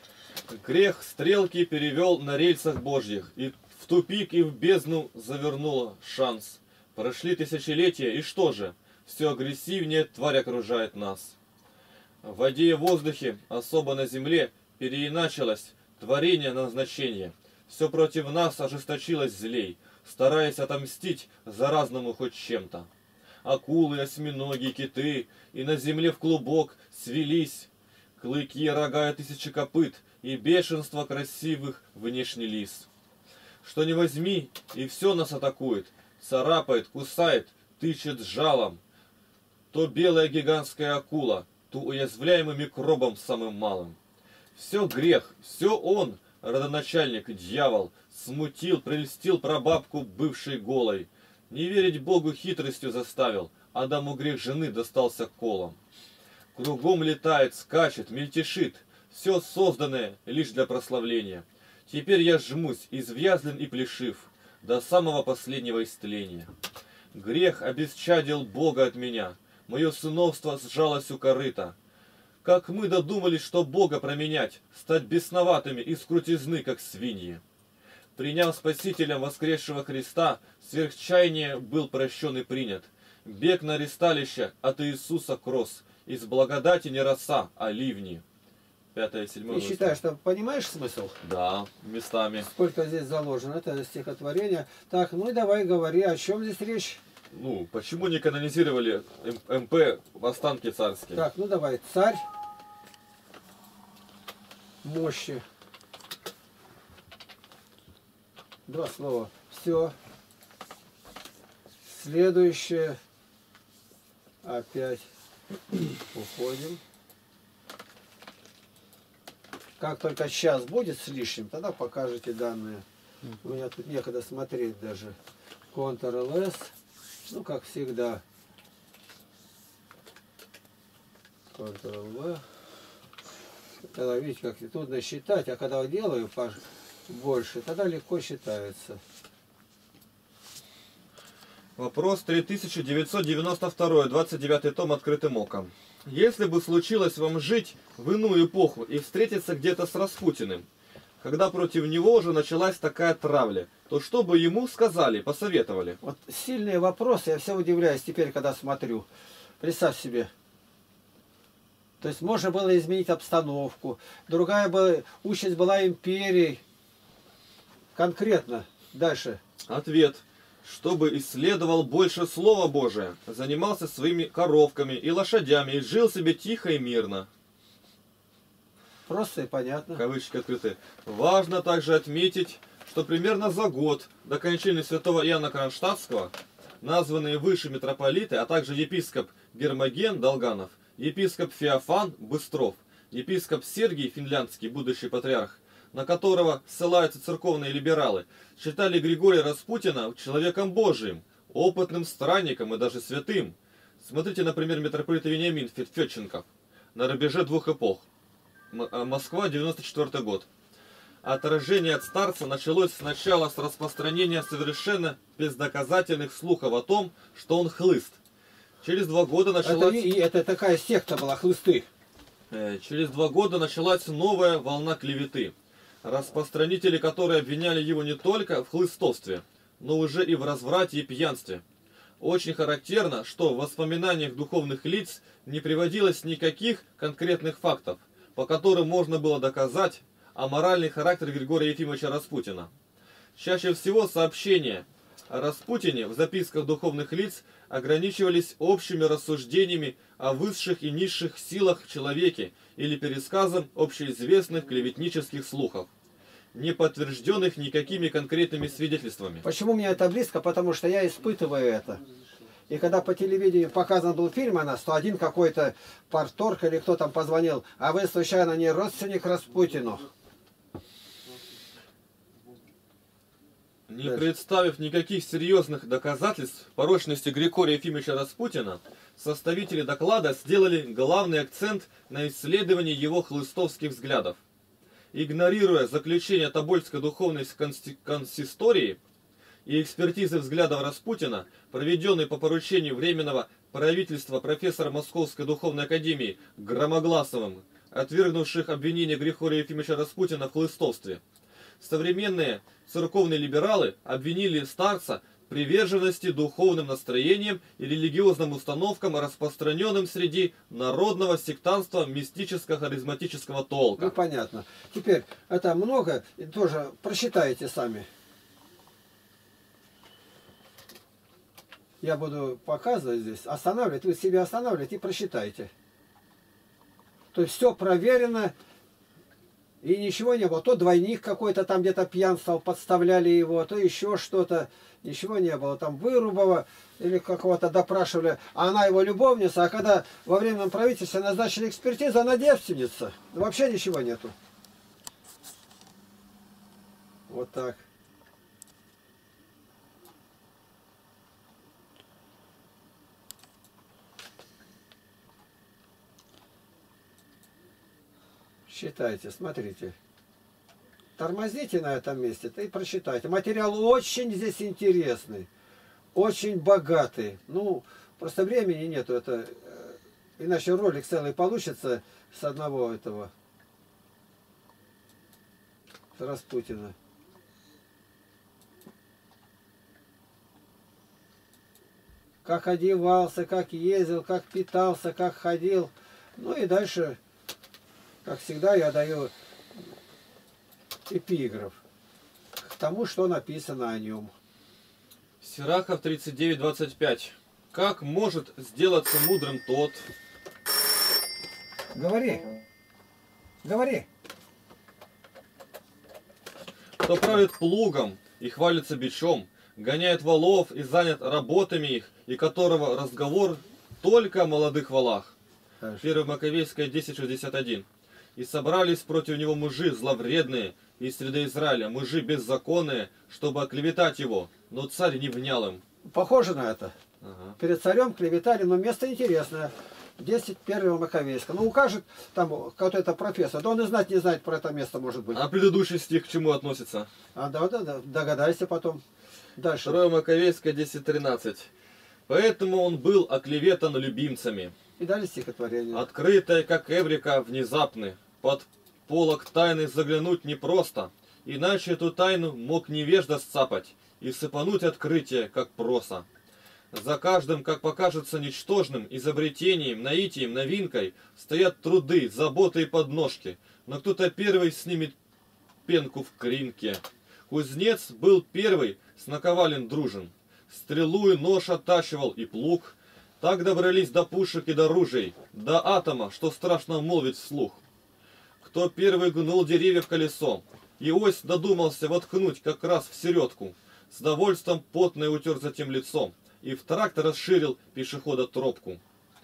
Грех стрелки перевел на рельсах Божьих, и в тупик и в бездну завернуло шанс. Прошли тысячелетия, и что же? Все агрессивнее тварь окружает нас. В воде и воздухе, особо на земле, переиначилось творение назначения. Все против нас ожесточилось злей, стараясь отомстить заразному хоть чем-то. Акулы, осьминоги, киты и на земле в клубок свелись. Клыки, рога и тысячи копыт, и бешенство красивых внешний лис. Что не возьми, и все нас атакует, царапает, кусает, тычет жалом. То белая гигантская акула, то уязвляемый микробом самым малым. Все грех, все он, родоначальник, дьявол, смутил, прельстил прабабку, бывшей голой. Не верить Богу хитростью заставил, Адаму грех жены достался колом. Кругом летает, скачет, мельтешит, все созданное лишь для прославления. Теперь я жмусь, извязлен и плешив, до самого последнего истления. Грех обесчадил Бога от меня, мое сыновство сжалось у корыта. Как мы додумались, что Бога променять, стать бесноватыми и скрутизны, как свиньи. Приняв Спасителем воскресшего Христа, сверхчаяние был прощен и принят. Бег на ресталище от Иисуса кросс, из благодати не роса, а ливни. 5-7. И считаешь, что понимаешь смысл? Да, местами. Сколько здесь заложено, это стихотворение. Так, ну и давай говори, о чем здесь речь? Ну, почему не канонизировали МП в останки царские? Так, ну давай, царь мощи. Два слова. Все. Следующее. Опять уходим. Как только час будет с лишним, тогда покажете данные. У меня тут некогда смотреть даже. Ctrl-S. Ну, как всегда. Ctrl-V. Тогда видите, как трудно считать, а когда делаю больше, тогда легко считается. Вопрос 3992, 29 том открытым оком. Если бы случилось вам жить в иную эпоху и встретиться где-то с Распутиным, когда против него уже началась такая травля, то что бы ему сказали, посоветовали? Вот сильные вопросы, я все удивляюсь теперь, когда смотрю. Представь себе. То есть можно было изменить обстановку. Другая участь была империей. Конкретно. Дальше. Ответ. Чтобы исследовал больше Слова Божия, занимался своими коровками и лошадями и жил себе тихо и мирно. Просто и понятно. Кавычки открыты. Важно также отметить, что примерно за год до кончины святого Иоанна Кронштадтского названные выше митрополиты, а также епископ Гермоген Долганов, епископ Феофан Быстров, епископ Сергий Финляндский, будущий патриарх, на которого ссылаются церковные либералы, считали Григория Распутина человеком Божиим, опытным странником и даже святым. Смотрите, например, митрополит Вениамин Федченков на рубеже двух эпох. Москва, 94 год. Отражение от старца началось сначала с распространения совершенно бездоказательных слухов о том, что он хлыст. Через 2 года началась... Это такая секта была, хлысты. Через 2 года началась новая волна клеветы, распространители которой обвиняли его не только в хлыстовстве, но уже и в разврате и пьянстве. Очень характерно, что в воспоминаниях духовных лиц не приводилось никаких конкретных фактов, по которым можно было доказать аморальный характер Григория Ефимовича Распутина. Чаще всего сообщения о Распутине в записках духовных лиц ограничивались общими рассуждениями о высших и низших силах в человеке или пересказом общеизвестных клеветнических слухов. не подтвержденных никакими конкретными свидетельствами. Почему мне это близко? Потому что я испытываю это. И когда по телевидению показан был фильм о нас, то один какой-то парторг или кто там позвонил, а вы случайно не родственник Распутину? Не представив никаких серьезных доказательств порочности Григория Ефимовича Распутина, составители доклада сделали главный акцент на исследовании его хлыстовских взглядов. Игнорируя заключение Тобольской духовной консистории и экспертизы взглядов Распутина, проведенной по поручению Временного правительства профессора Московской духовной академии Громогласовым, отвергнувших обвинение Григория Ефимовича Распутина в хлыстовстве, современные церковные либералы обвинили старца в приверженности духовным настроениям и религиозным установкам, распространенным среди народного сектантства мистическо-харизматического толка. Ну, понятно. Теперь, это много, и тоже прочитайте сами. Я буду показывать здесь, останавливать, вы себя останавливаете и прочитайте. То есть все проверено, и ничего не было. То двойник какой-то там где-то пьянствовал, подставляли его, то еще что-то. Ничего не было. Там Вырубова или какого-то допрашивали. А она его любовница. А когда во временном правительстве назначили экспертизу, она девственница. Вообще ничего нету. Вот так. Считайте, смотрите. Тормозите на этом месте и прочитайте. Материал очень здесь интересный, очень богатый. Ну, просто времени нету. Это, иначе ролик целый получится с одного этого, с Распутина. Как одевался, как ездил, как питался, как ходил. Ну и дальше... Как всегда, я даю эпиграф к тому, что написано о нем. Сирахов 39:25. Как может сделаться мудрым тот... Говори. Говори. Кто правит плугом и хвалится бичом, гоняет валов и занят работами их, и которого разговор только о молодых валах. 1 Маковейская 10:61. И собрались против него мужи зловредные из среды Израиля, мужи беззаконные, чтобы оклеветать его, но царь не внял им. Похоже на это. Ага. Перед царем клеветали, но место интересное. 10:1 Маковейска. Ну, укажет там какой-то профессор, да он и знать не знает про это место, может быть. А предыдущий стих к чему относится? А да, догадайся потом. Дальше. 2 Маковейская 10:13. Поэтому он был оклеветан любимцами. И далее стихотворение. Открытая, как эврика, внезапны. Под полог тайны заглянуть непросто, иначе эту тайну мог невежда сцапать и сыпануть открытие, как проса. За каждым, как покажется ничтожным, изобретением, наитием, новинкой, стоят труды, заботы и подножки, но кто-то первый снимет пенку в кринке. Кузнец был первый с наковален дружен, стрелу и нож оттачивал и плуг. Так добрались до пушек и до ружей, до атома, что страшно молвить вслух. Кто первый гнул деревья в колесо, и ось додумался воткнуть как раз в середку, с довольством потное утер затем лицо, и в тракт расширил пешехода тропку.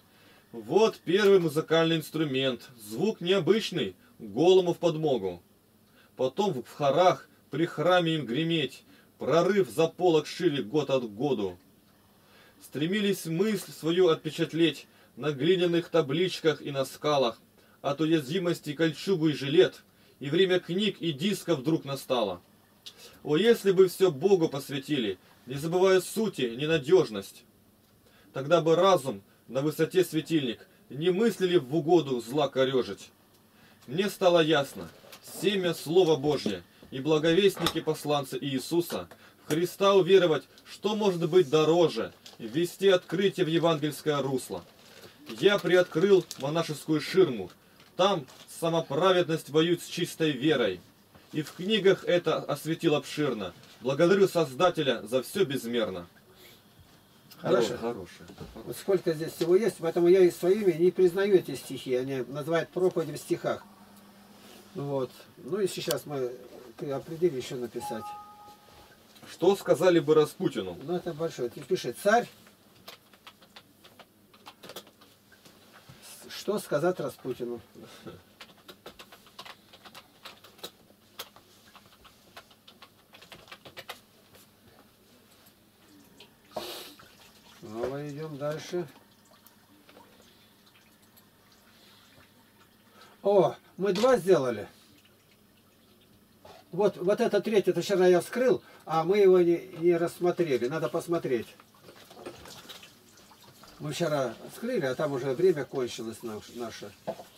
Вот первый музыкальный инструмент, звук необычный, голому в подмогу. Потом в хорах при храме им греметь, прорыв за полок шире год от году. Стремились мысль свою отпечатлеть на глиняных табличках и на скалах, от уязвимости кольчугу и жилет, и время книг и дисков вдруг настало. О, если бы все Богу посвятили, не забывая сути, ненадежность, тогда бы разум на высоте светильник не мыслили в угоду зла корежить. Мне стало ясно, семя Слова Божье и благовестники посланцы Иисуса, в Христа уверовать, что может быть дороже, ввести открытие в евангельское русло. Я приоткрыл монашескую ширму, там самоправедность воюет с чистой верой. И в книгах это осветил обширно. Благодарю Создателя за все безмерно. Хорошо. Хорошее. Вот сколько здесь всего есть, поэтому я и своими не признаю эти стихи. Они называют проповеди в стихах. Вот. Ну и сейчас мы ты определи еще написать. Что сказали бы Распутину? Ну, это большое. Ты пиши царь. Что сказать Распутину? Снова идем дальше. О, мы два сделали. Вот это третье, это вчера я вскрыл, а мы его не рассмотрели. Надо посмотреть. Мы вчера вскрыли, а там уже время кончилось наше.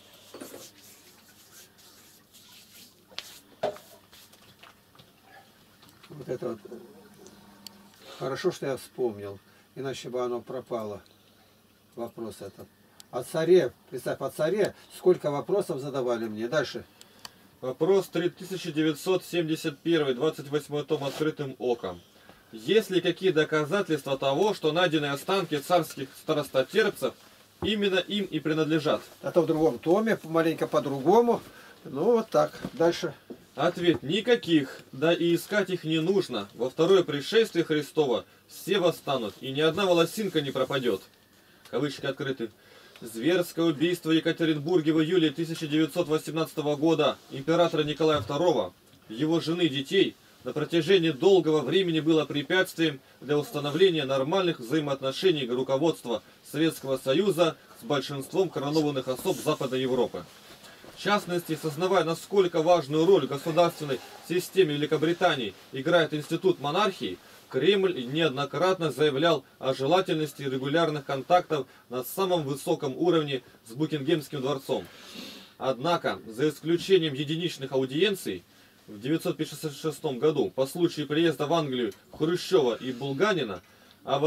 Вот это вот. Хорошо, что я вспомнил. Иначе бы оно пропало. Вопрос этот. О царе, представь, о царе сколько вопросов задавали мне. Дальше. Вопрос 3971, 28 том «Открытым оком». Есть ли какие доказательства того, что найденные останки царских старостотерпцев именно им и принадлежат? А то в другом томе, маленько по-другому. Ну, вот так. Дальше. Ответ: никаких, да и искать их не нужно. Во второе пришествие Христова все восстанут, и ни одна волосинка не пропадет. Кавычки открыты. Зверское убийство в Екатеринбурге в июле 1918 года императора Николая II, его жены и детей на протяжении долгого времени было препятствием для установления нормальных взаимоотношений руководства Советского Союза с большинством коронованных особ Западной Европы. В частности, сознавая, насколько важную роль в государственной системе Великобритании играет институт монархии, Кремль неоднократно заявлял о желательности регулярных контактов на самом высоком уровне с Букингемским дворцом. Однако, за исключением единичных аудиенций, в 1956 году по случаю приезда в Англию Хрущева и Булганина, а в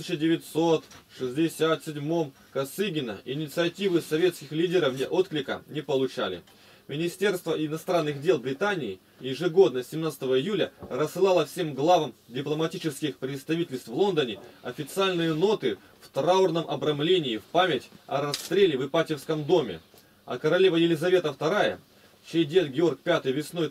1967 Косыгина, инициативы советских лидеров отклика не получали. Министерство иностранных дел Британии ежегодно 17 июля рассылало всем главам дипломатических представительств в Лондоне официальные ноты в траурном обрамлении в память о расстреле в Ипатьевском доме. А королева Елизавета II, чей дед Георг V весной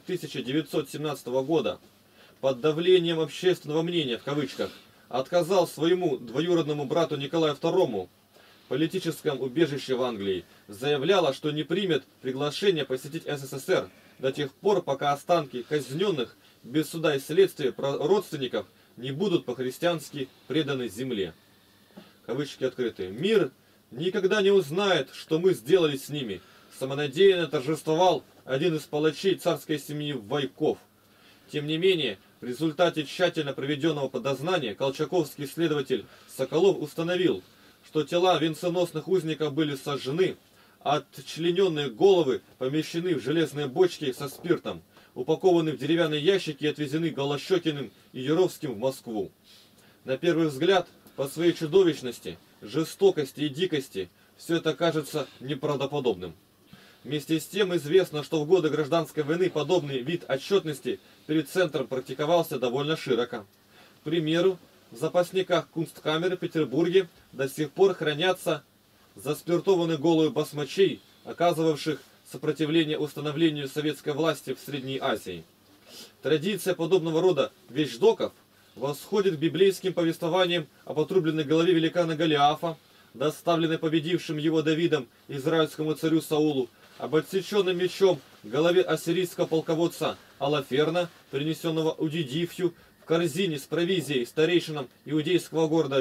1917 года под давлением общественного мнения в кавычках отказал своему двоюродному брату Николаю II политическом убежище в Англии, заявляла, что не примет приглашение посетить СССР до тех пор, пока останки казненных без суда и следствия родственников не будут по-христиански преданы земле. Кавычки открыты. «Мир никогда не узнает, что мы сделали с ними», самонадеянно торжествовал один из палачей царской семьи Войков. Тем не менее, в результате тщательно проведенного подознания колчаковский следователь Соколов установил, что тела венценосных узников были сожжены, а отчлененные головы помещены в железные бочки со спиртом, упакованы в деревянные ящики и отвезены Голощекиным и Яровским в Москву. На первый взгляд, по своей чудовищности, жестокости и дикости, все это кажется неправдоподобным. Вместе с тем известно, что в годы гражданской войны подобный вид отчетности перед центром практиковался довольно широко. К примеру, в запасниках Кунсткамеры в Петербурге до сих пор хранятся заспиртованные головы басмачей, оказывавших сопротивление установлению советской власти в Средней Азии. Традиция подобного рода вещдоков восходит к библейским повествованиям об отрубленной голове великана Голиафа, доставленной победившим его Давидом израильскому царю Саулу, об отсеченном мечом голове ассирийского полководца Алаферна, принесенного Удидифью, в корзине с провизией старейшинам иудейского города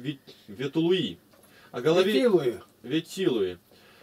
Ветулуи, о голове Ветилуи,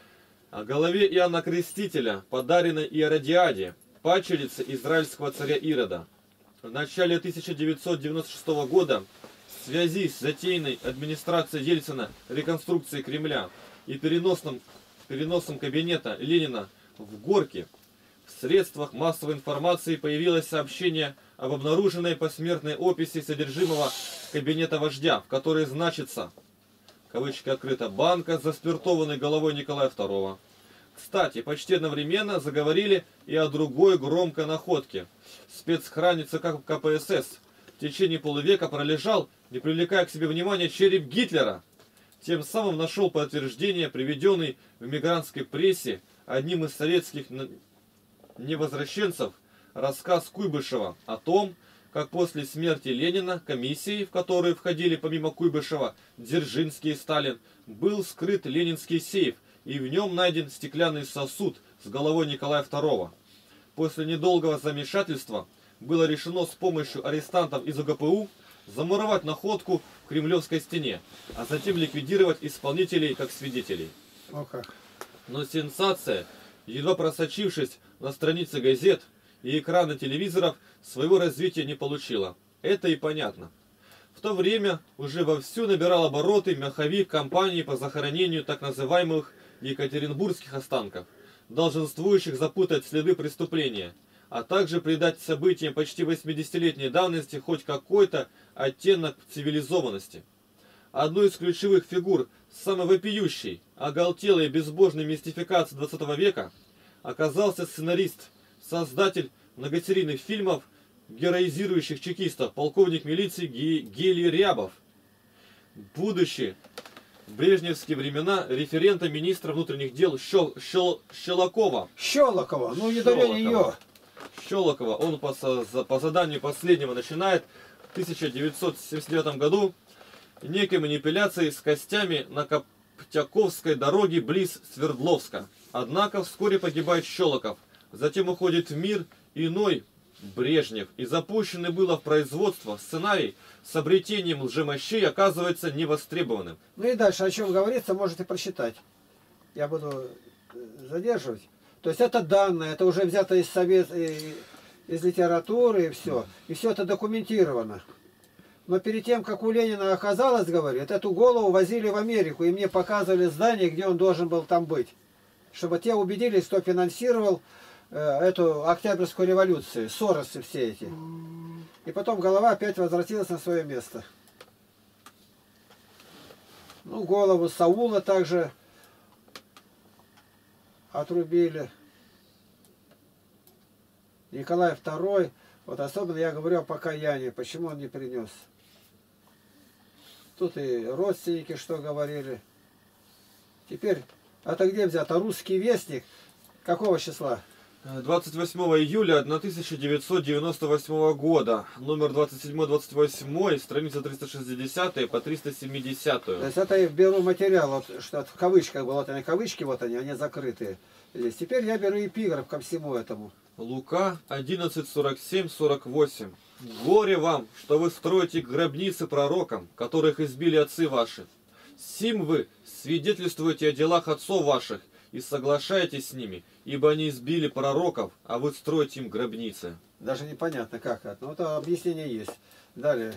о голове Иоанна Крестителя, подаренной Иродиаде, падчерице израильского царя Ирода. В начале 1996 года в связи с затеянной администрацией Ельцина реконструкцией Кремля и переносом кабинета Ленина в Горки, в средствах массовой информации появилось сообщение об обнаруженной посмертной описи содержимого кабинета вождя, в которой значится, кавычки открыто, банка с заспиртованной головой Николая II. Кстати, почти одновременно заговорили и о другой громкой находке. Спецхране ЦК КПСС в течение полувека пролежал, не привлекая к себе внимания, череп Гитлера. Тем самым нашел подтверждение, приведенный в эмигрантской прессе одним из советских невозвращенцев, рассказ Куйбышева о том, как после смерти Ленина комиссией, в которую входили помимо Куйбышева Дзержинский и Сталин, был скрыт ленинский сейф, и в нем найден стеклянный сосуд с головой Николая II. После недолгого замешательства было решено с помощью арестантов из ОГПУ замуровать находку в Кремлевской стене, а затем ликвидировать исполнителей как свидетелей. О как. Но сенсация, едва просочившись на страницы газет и экраны телевизоров, своего развития не получила. Это и понятно. В то время уже вовсю набирал обороты маховик кампании по захоронению так называемых екатеринбургских останков, долженствующих запутать следы преступления, а также придать событиям почти 80-летней давности хоть какой-то оттенок цивилизованности. Одной из ключевых фигур самой вопиющей, оголтелой и безбожной мистификации 20 века оказался сценарист, создатель многосерийных фильмов, героизирующих чекистов, полковник милиции Гелий Рябов, будучи в брежневские времена референта министра внутренних дел Щелокова. Щелокова, ну ударение ее. Щелокова, он по заданию последнего начинает в 1979 году некой манипуляции с костями на Коптяковской дороге близ Свердловска. Однако вскоре погибает Щелоков, затем уходит в мир иной Брежнев, и запущенный было в производство сценарий с обретением лжемощей оказывается невостребованным. Ну и дальше, о чем говорится, можете прочитать. Я буду задерживать. То есть это данные, это уже взято из из литературы и все. И все это документировано. Но перед тем, как у Ленина оказалось, говорит, эту голову возили в Америку, и мне показывали здание, где он должен был там быть. Чтобы те убедились, кто финансировал эту Октябрьскую революцию, Соросы все эти. И потом голова опять возвратилась на свое место. Ну, голову Саула также отрубили. Николай II, вот особенно я говорю о покаянии, почему он не принес. Тут и родственники что говорили. Теперь, это где взято? Русский вестник какого числа? 28 июля 1998 года, номер 27-28, страница 360 по 370. То есть это я беру материал, вот, что в кавычках было, вот они кавычки, вот они закрытые. Здесь. Теперь я беру эпиграф ко всему этому. Лука 11:47-48. Горе вам, что вы строите гробницы пророкам, которых избили отцы ваши. Сим вы свидетельствуете о делах отцов ваших и соглашаетесь с ними, ибо они избили пророков, а вы строите им гробницы. Даже непонятно как это, но это объяснение есть. Далее.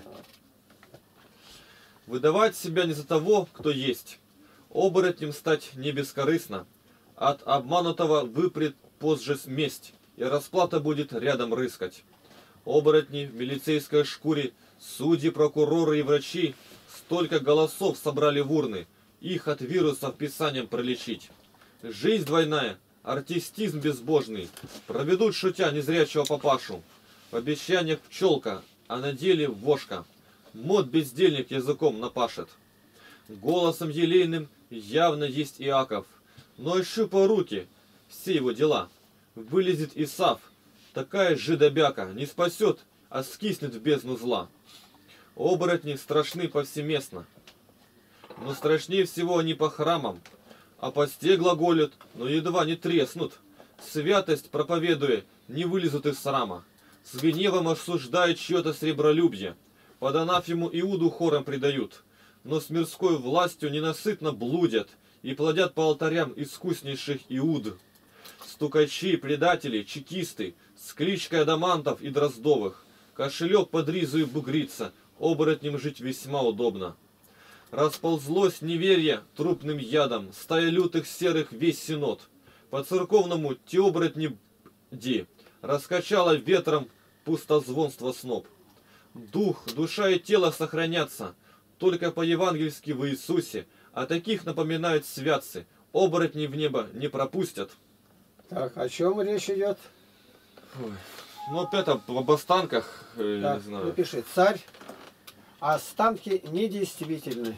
Выдавать себя не за того, кто есть. Оборотнем стать не бескорыстно. От обманутого выпрет позже месть, и расплата будет рядом рыскать. Оборотни в милицейской шкуре, судьи, прокуроры и врачи столько голосов собрали в урны, их от вирусов писанием пролечить. Жизнь двойная, артистизм безбожный, проведут шутя незрячего папашу. В обещаниях пчелка, а на деле вошка. Мод бездельник языком напашет. Голосом елейным явно есть Иаков, но ощупал руки, все его дела. Вылезет Исав, такая жидобяка, не спасет, а скиснет в бездну зла. Оборотни страшны повсеместно, но страшнее всего они по храмам. О посте глаголят, но едва не треснут. Святость проповедуя, не вылезут из срама. С гневом осуждают чье-то сребролюбие. Под анафему Иуду хором предают. Но с мирской властью ненасытно блудят и плодят по алтарям искуснейших Иуд. Стукачи, предатели, чекисты, с кличкой Адамантов и Дроздовых. Кошелек под ризою бугрится, оборотнем жить весьма удобно. Расползлось неверие трупным ядом, стая лютых серых весь синод. По церковному те оборотни ди, раскачало ветром пустозвонство сноп. Дух, душа и тело сохранятся, только по-евангельски в Иисусе, а таких напоминают святцы, оборотни в небо не пропустят. Так, о чем речь идет? Ой. Ну опять об останках, Так, не знаю. напиши, царь. Останки недействительны.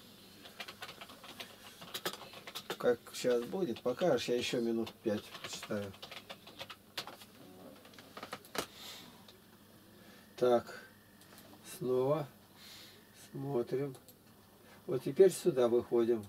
Как сейчас будет, покажешь, я еще минут 5 почитаю. Так, снова смотрим. Вот теперь сюда выходим.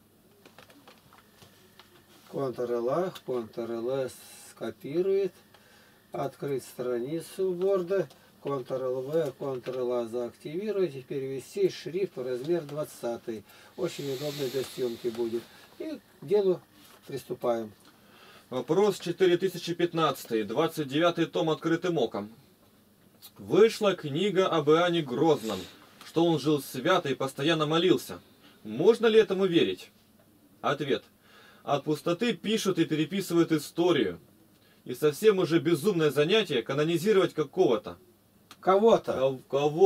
Ctrl-A, Ctrl-S скопирует. Открыть страницу Word. Ctrl-V, Ctrl-A заактивировать. И перевести шрифт в размер 20. Очень удобно для съемки будет. И к делу приступаем. Вопрос 4015, 29 том открытым оком. Вышла книга об Иоанне Грозном, что он жил свято и постоянно молился. Можно ли этому верить? Ответ. От пустоты пишут и переписывают историю. И совсем уже безумное занятие канонизировать какого-то. Кого-то.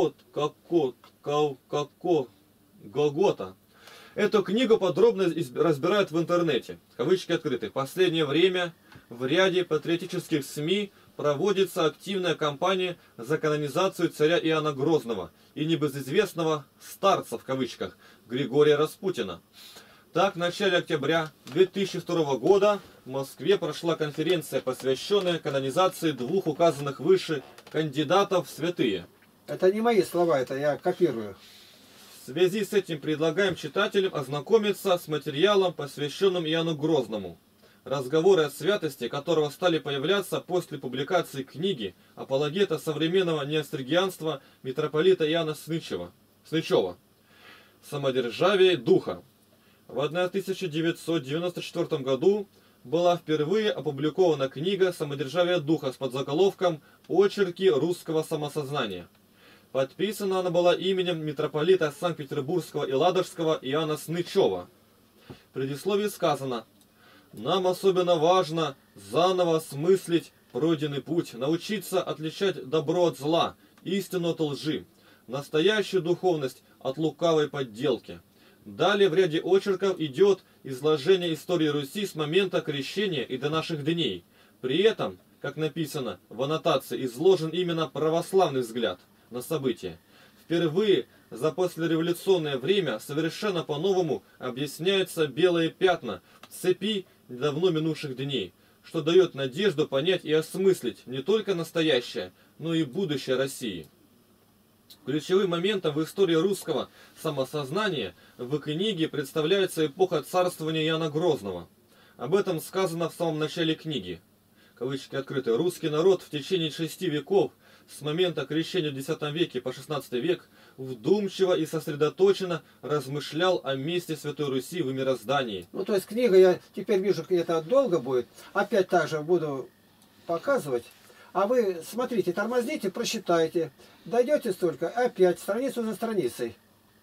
Голгота. Эту книгу подробно разбирают в интернете. Кавычки открыты. В последнее время в ряде патриотических СМИ проводится активная кампания за канонизацию царя Иоанна Грозного и небезызвестного «старца» в кавычках Григория Распутина. Так, в начале октября 2002 года в Москве прошла конференция, посвященная канонизации двух указанных выше кандидатов в святые. Это не мои слова, это я копирую. В связи с этим предлагаем читателям ознакомиться с материалом, посвященным Иоанну Грозному, разговоры о святости которого стали появляться после публикации книги апологета современного неостригианства митрополита Иоанна Снычева «Самодержавие духа». В 1994 году была впервые опубликована книга «Самодержавие духа» с подзаголовком «Очерки русского самосознания». Подписана она была именем митрополита Санкт-Петербургского и Ладожского Иоанна Снычева. В предисловии сказано: «Нам особенно важно заново осмыслить пройденный путь, научиться отличать добро от зла, истину от лжи, настоящую духовность от лукавой подделки». Далее в ряде очерков идет изложение истории Руси с момента крещения и до наших дней. При этом, как написано в аннотации, изложен именно православный взгляд на события. Впервые за послереволюционное время совершенно по-новому объясняются белые пятна в цепи давно минувших дней, что дает надежду понять и осмыслить не только настоящее, но и будущее России. Ключевым моментом в истории русского самосознания в книге представляется эпоха царствования Иоанна Грозного. Об этом сказано в самом начале книги. Кавычки открыты. Русский народ в течение 6 веков, с момента крещения в X веке по 16 век, вдумчиво и сосредоточенно размышлял о месте Святой Руси в мироздании. Ну, то есть книга, я теперь вижу, это долго будет. Опять так же буду показывать. А вы смотрите, тормозните, просчитайте. Дойдете столько, опять страницу за страницей.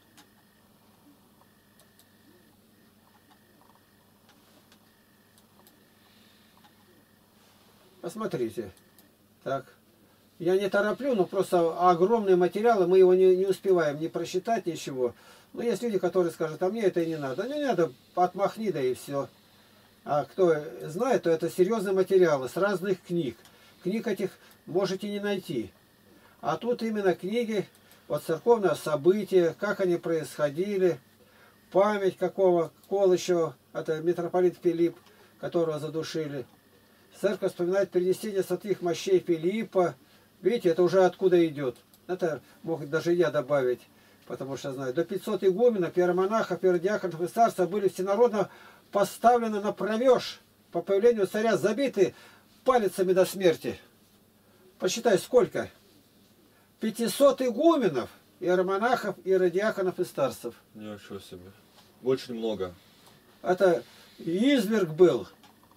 Посмотрите. Так. Я не тороплю, но просто огромные материалы, мы его не успеваем ни просчитать, ничего. Но есть люди, которые скажут, а мне это и не надо. Не надо, отмахни, да и все. А кто знает, то это серьезные материалы с разных книг. Книг этих можете не найти. А тут именно книги, вот церковное событие, как они происходили, память какого Колычева, это митрополит Филипп, которого задушили. Церковь вспоминает перенесение святых мощей Филиппа. Видите, это уже откуда идет. Это мог даже я добавить, потому что знаю. До 500 игуменов, иеромонахов, иеродиаконов и старцев были всенародно поставлены на провеж. По появлению царя забиты палицами до смерти. Посчитай, сколько? 500 игуменов, иеромонахов, иеродиаконов и старцев. Ничего себе. Очень много. Это изверг был.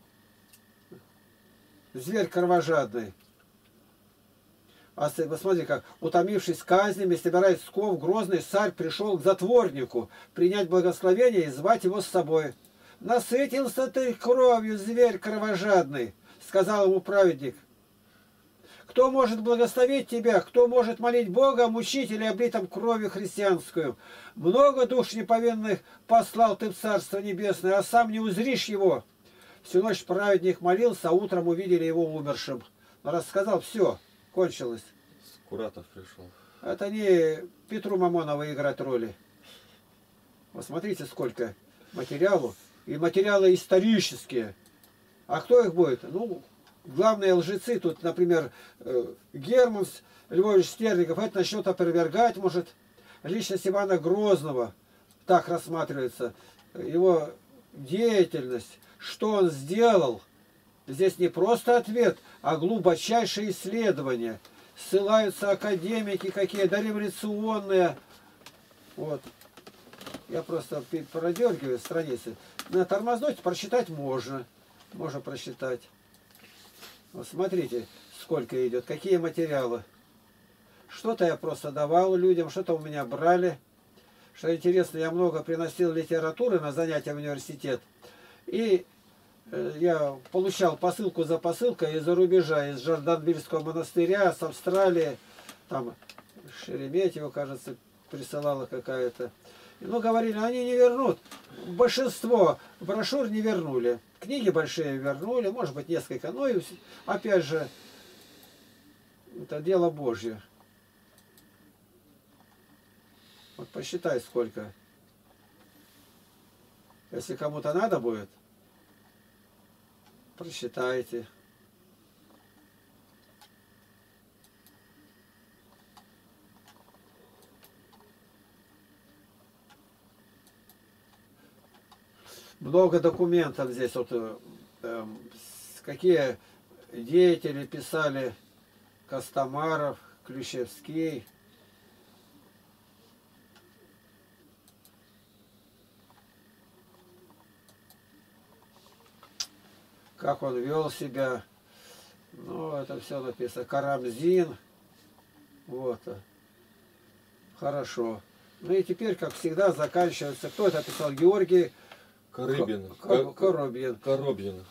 Зверь кровожадный. А посмотри, как, утомившись казнями, собираясь в Псков, грозный царь пришел к затворнику, принять благословение и звать его с собой. «Насытился ты кровью, зверь кровожадный», — сказал ему праведник. «Кто может благословить тебя? Кто может молить Бога о мучителе, облитом кровью христианскую? Много душ неповинных послал ты в Царство Небесное, а сам не узришь его». Всю ночь праведник молился, а утром увидели его умершим. Рассказал, все, кончилось. Скуратов пришел. Это не Петру Мамонову играть роли. Посмотрите, сколько материалу. И материалы исторические. А кто их будет? Ну, главные лжецы тут, например, Герман Львович Стерников, это начнет опровергать, может, личность Ивана Грозного, так рассматривается, его деятельность, что он сделал. Здесь не просто ответ, а глубочайшее исследование. Ссылаются академики какие, дореволюционные. Вот. Я просто продергиваю страницы. На тормознуть прочитать можно. Можно прочитать. Вот смотрите, сколько идет, какие материалы. Что-то я просто давал людям, что-то у меня брали. Что интересно, я много приносил литературы на занятия в университет. И я получал посылку за посылкой из-за рубежа, из Жорданвильского монастыря, с Австралии. Там Шереметьево, кажется, присылала какая-то. Ну, говорили, они не вернут. Большинство брошюр не вернули. Книги большие вернули, может быть, несколько. Но и, опять же, это дело Божье. Вот посчитай, сколько. Если кому-то надо будет, просчитайте. Много документов здесь. Вот, какие деятели писали: Костомаров, Ключевский. Как он вел себя. Ну, это все написано. Карамзин. Вот. Хорошо. Ну и теперь, как всегда, заканчивается. Кто это писал? Георгий Карыбин. Коробьин. Коробьин.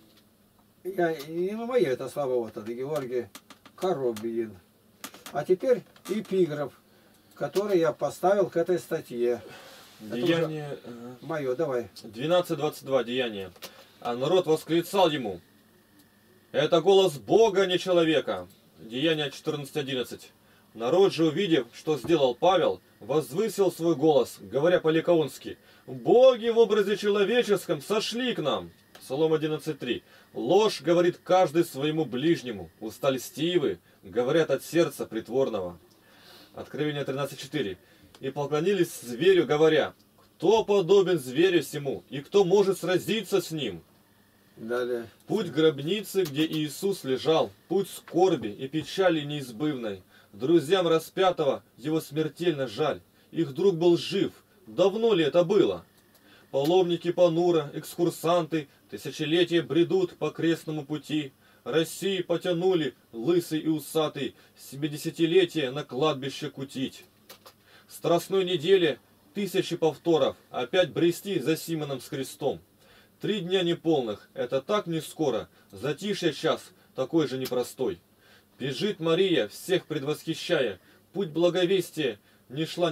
Не мое это слова, вот это Георгий Коробьин. А теперь эпиграф, который я поставил к этой статье. Деяние... Мое, давай. 12:22. Деяние. А народ восклицал ему: это голос Бога, не человека. Деяние 14:11. Народ же, увидев, что сделал Павел, возвысил свой голос, говоря по-ликаонски: боги в образе человеческом сошли к нам. Псалом 11:3. Ложь говорит каждый своему ближнему, уста льстивы, говорят от сердца притворного. Откровение 13:4. И поклонились зверю, говоря: кто подобен зверю сему, и кто может сразиться с ним? Далее. Путь гробницы, где Иисус лежал, путь скорби и печали неизбывной. Друзьям распятого его смертельно жаль. Их друг был жив. Давно ли это было? Паломники понуро, экскурсанты, тысячелетия бредут по крестному пути. России потянули, лысый и усатый, 70-летие на кладбище кутить. Страстной неделе тысячи повторов, опять брести за Симоном с крестом. 3 дня неполных, это так не скоро, затишье час, такой же непростой. Бежит Мария, всех предвосхищая, путь благовестия не шла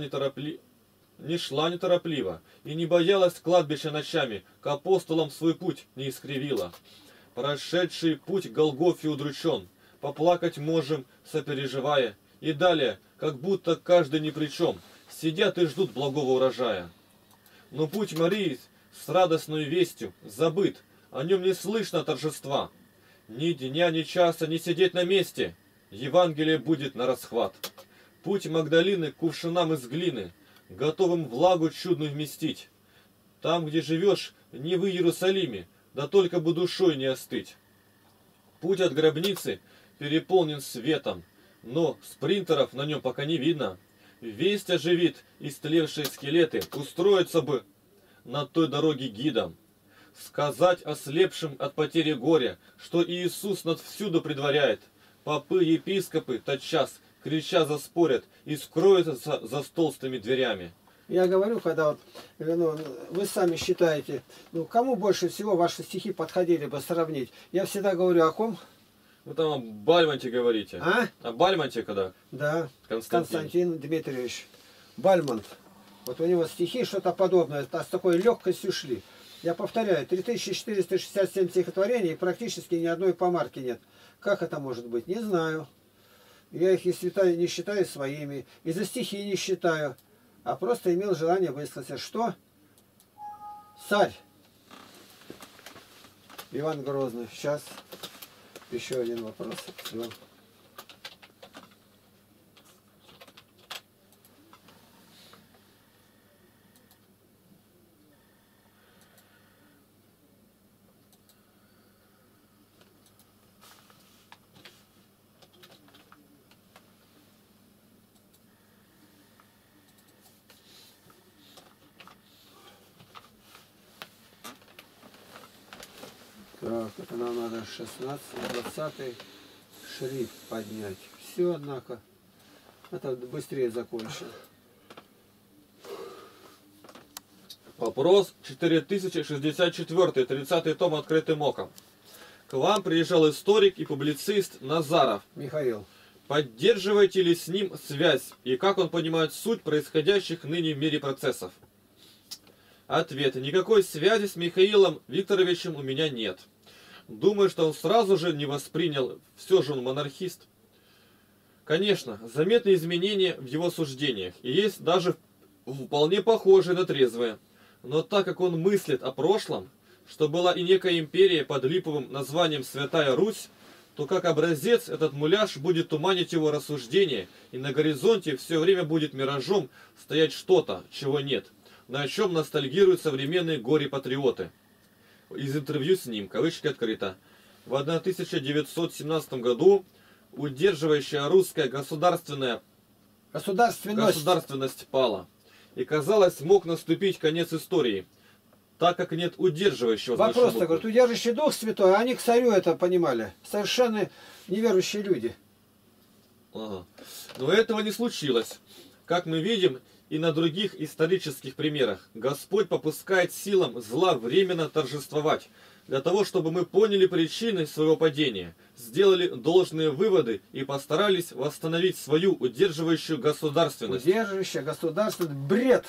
неторопливо, и не боялась кладбища ночами, к апостолам свой путь не искривила. Прошедший путь Голгофе удручен, поплакать можем, сопереживая, и далее, как будто каждый ни при чем, сидят и ждут благого урожая. Но путь Марии с радостной вестью забыт, о нем не слышно торжества. Ни дня, ни часа не сидеть на месте, Евангелие будет на расхват. Путь Магдалины к кувшинам из глины, готовым влагу чудную вместить. Там, где живешь, не в Иерусалиме, да только бы душой не остыть. Путь от гробницы переполнен светом, но спринтеров на нем пока не видно. Весть оживит истлевшие скелеты, устроиться бы на той дороге гидом. Сказать ослепшим от потери горя, что Иисус над всюду предваряет. Попы, епископы тотчас, крича, заспорят и скроются за толстыми дверями. Я говорю, когда вот, вы сами считаете, кому больше всего ваши стихи подходили бы сравнить? Я всегда говорю о ком? Вы там о Бальмонте говорите. А? О Бальмонте когда? Да, Константин Дмитриевич Бальмонт. Вот у него стихи что-то подобное, с такой легкостью шли. Я повторяю, 3467 стихотворений, и практически ни одной помарки нет. Как это может быть? Не знаю. Я их не считаю своими, и за стихи не считаю, а просто имел желание высказаться. Что? Царь Иван Грозный. Сейчас еще один вопрос. Так, это нам надо 16-20 шрифт поднять. Все, однако. Это быстрее закончим. Вопрос 4064, 30-й том открытым оком. К вам приезжал историк и публицист Назаров. Михаил. Поддерживаете ли с ним связь и как он понимает суть происходящих ныне в мире процессов? Ответ. Никакой связи с Михаилом Викторовичем у меня нет. Думаю, что он сразу же не воспринял, все же он монархист. Конечно, заметны изменения в его суждениях, и есть даже вполне похожие на трезвые. Но так как он мыслит о прошлом, что была и некая империя под липовым названием Святая Русь, то как образец этот муляж будет туманить его рассуждения, и на горизонте все время будет миражом стоять что-то, чего нет, на чем ностальгируют современные горе-патриоты. Из интервью с ним, кавычки открыто. В 1917 году удерживающая русская государственность пала. И, казалось, мог наступить конец истории, так как нет удерживающего. Вопрос-то, говорит, удерживающий Дух Святой, а они к царю это понимали. Совершенно неверующие люди. Ага. Но этого не случилось. Как мы видим и на других исторических примерах, Господь попускает силам зла временно торжествовать, для того, чтобы мы поняли причины своего падения, сделали должные выводы и постарались восстановить свою удерживающую государственность. Удерживающая государственность – бред!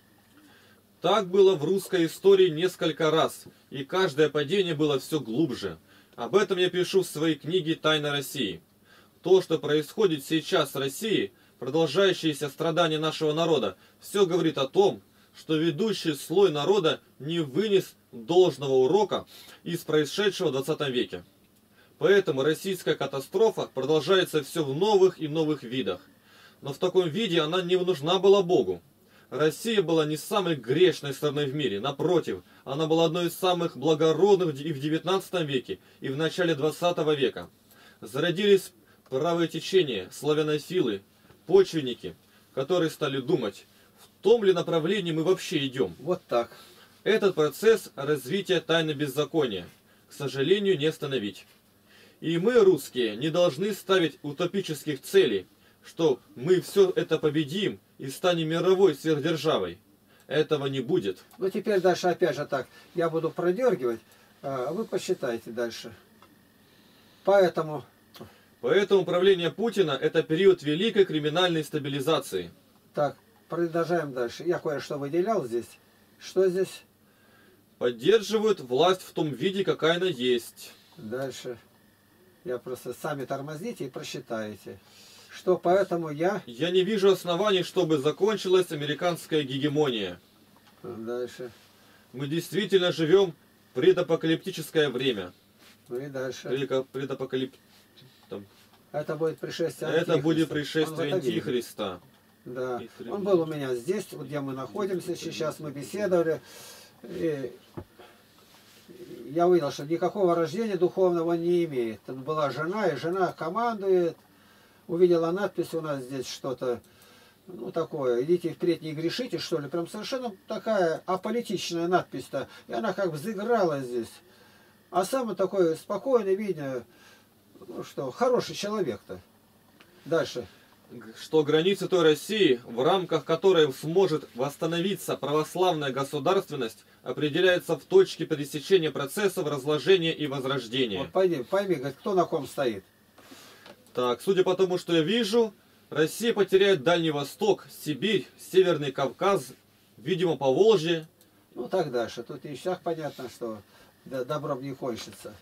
Так было в русской истории несколько раз, и каждое падение было все глубже. Об этом я пишу в своей книге «Тайна России». То, что происходит сейчас в России, продолжающиеся страдания нашего народа, все говорит о том, что ведущий слой народа не вынес должного урока из происшедшего в 20 веке. Поэтому российская катастрофа продолжается все в новых и новых видах. Но в таком виде она не нужна была Богу. Россия была не самой грешной страной в мире, напротив, она была одной из самых благородных и в 19 веке, и в начале 20 века. Зародились правые течения, славянофилы, почвенники, которые стали думать, в том ли направлении мы вообще идем. Вот так. Этот процесс развития тайны беззакония, к сожалению, не остановить. И мы, русские, не должны ставить утопических целей, что мы все это победим и станем мировой сверхдержавой. Этого не будет. Ну теперь дальше опять же так. Я буду продергивать, а вы посчитайте дальше. Поэтому правление Путина – это период великой криминальной стабилизации. так, продолжаем дальше. Я кое-что выделял здесь. Что здесь? Поддерживают власть в том виде, какая она есть. Дальше. Я просто сами тормозните и просчитаете. Что поэтому я... Я не вижу оснований, чтобы закончилась американская гегемония. Дальше. Мы действительно живем в предапокалиптическое время. Ну и дальше. Это будет пришествие Антихриста. Это будет пришествие Антихриста. Да. Он был у меня здесь, вот где мы находимся сейчас, мы беседовали. И я увидел, что никакого рождения духовного не имеет. Тут была жена, и жена командует. Увидела надпись у нас здесь что-то, ну такое, идите впредь не грешите, что ли. Прям совершенно такая аполитичная надпись-то. И она как взыграла здесь. А сам он такой спокойный, видно, ну что, хороший человек-то. Дальше. Что границы той России, в рамках которой сможет восстановиться православная государственность, определяется в точке пересечения процессов разложения и возрождения. Вот пойми, говорит, кто на ком стоит. Так, судя по тому, что я вижу, Россия потеряет Дальний Восток, Сибирь, Северный Кавказ, видимо, Поволжье. Ну так дальше. Тут и всяк понятно, что добром не кончится.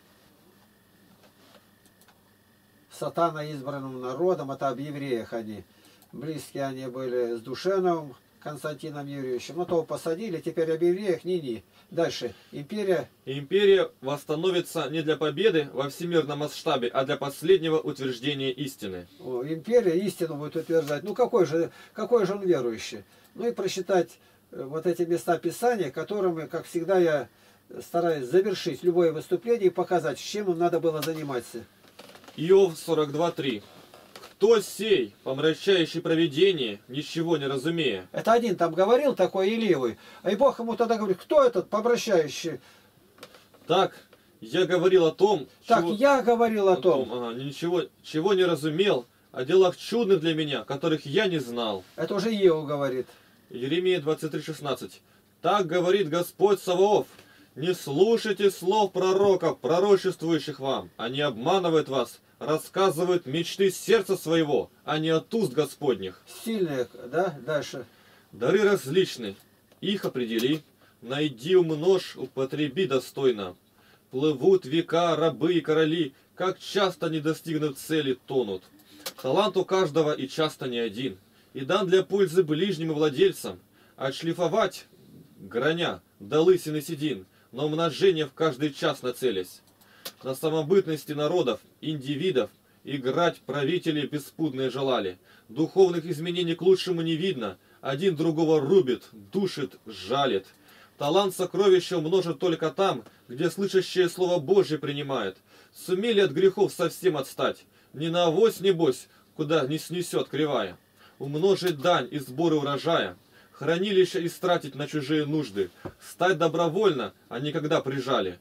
Сатана избранным народом, это об евреях они. Близкие они были с Душеновым, Константином Юрьевичем. Ну, того посадили, теперь об евреях ни-ни. Дальше. Империя. Империя восстановится не для победы во всемирном масштабе, а для последнего утверждения истины. О, империя истину будет утверждать. Ну, какой же он верующий? Ну, и прочитать вот эти места Писания, которыми, как всегда, я стараюсь завершить любое выступление и показать, чем им надо было заниматься. Иов 42:3. Кто сей, помрачающий провидение, ничего не разумея? Это один там говорил, такой Илиевый. А и Бог ему тогда говорит, кто этот помрачающий? Так, Я говорил о том, Так, я говорил о том. ага, ничего, чего не разумел, о делах чудных для меня, которых я не знал. Это уже Иов говорит. Иеремия 23:16. Так говорит Господь Саваоф: не слушайте слов пророков, пророчествующих вам. Они обманывают вас, рассказывают мечты сердца своего, а не от уст Господних. Сильные, да? Дальше. Дары различны, их определи, найди, умножь, употреби достойно. Плывут века, рабы и короли, как часто не достигнув цели, тонут. Талант у каждого и часто не один, и дан для пользы ближним и владельцам. Отшлифовать, граня, до лысины седин, но умножение в каждый час нацелясь. На самобытности народов, индивидов, играть правители беспутные желали. Духовных изменений к лучшему не видно, один другого рубит, душит, жалит. Талант сокровища умножит только там, где слышащее слово Божье принимает. Сумели от грехов совсем отстать, ни на авось небось, куда не снесет кривая. Умножить дань и сборы урожая, хранилище истратить на чужие нужды, стать добровольно, а не когда прижали.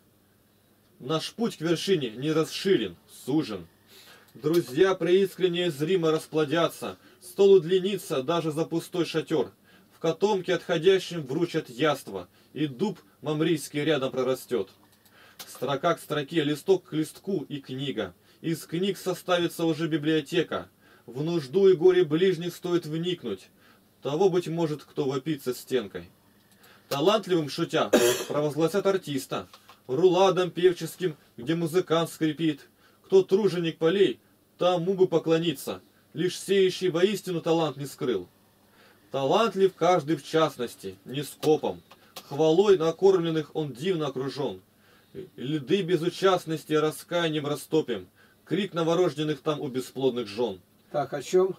Наш путь к вершине не расширен, сужен. Друзья преискреннее зримо расплодятся, стол удлинится даже за пустой шатер. В котомке отходящим вручат яство, и дуб мамрийский рядом прорастет. Строка к строке, листок к листку и книга. Из книг составится уже библиотека. В нужду и горе ближних стоит вникнуть. Того, быть может, кто вопит со стенкой. Талантливым шутя провозгласят артиста. Руладом певческим, где музыкант скрипит. Кто труженик полей, тому бы поклониться. Лишь сеющий воистину талант не скрыл. Талантлив каждый в частности, не скопом. Хвалой накормленных он дивно окружен. Льды безучастности раскаянием растопим. Крик новорожденных там у бесплодных жен. Так, о чем?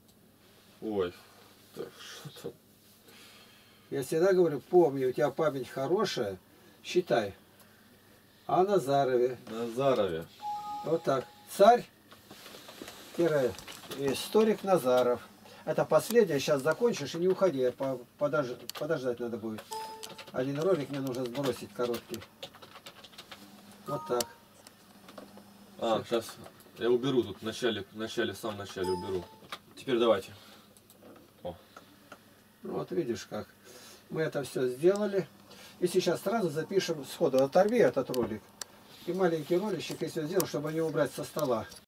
Ой, так, что там? Я всегда говорю, помни, у тебя память хорошая, считай. О Назарове. Назарове. Вот так. Царь, историк Назаров. Это последнее, сейчас закончишь и не уходи, подождать надо будет. Один ролик мне нужно сбросить короткий. Вот так. А, сейчас я уберу тут в начале, в самом начале уберу. Теперь давайте. О. Ну, вот видишь как. Мы это все сделали. И сейчас сразу запишем сходу. Оторви этот ролик. И маленький роличек, если сделал, чтобы не убрать со стола.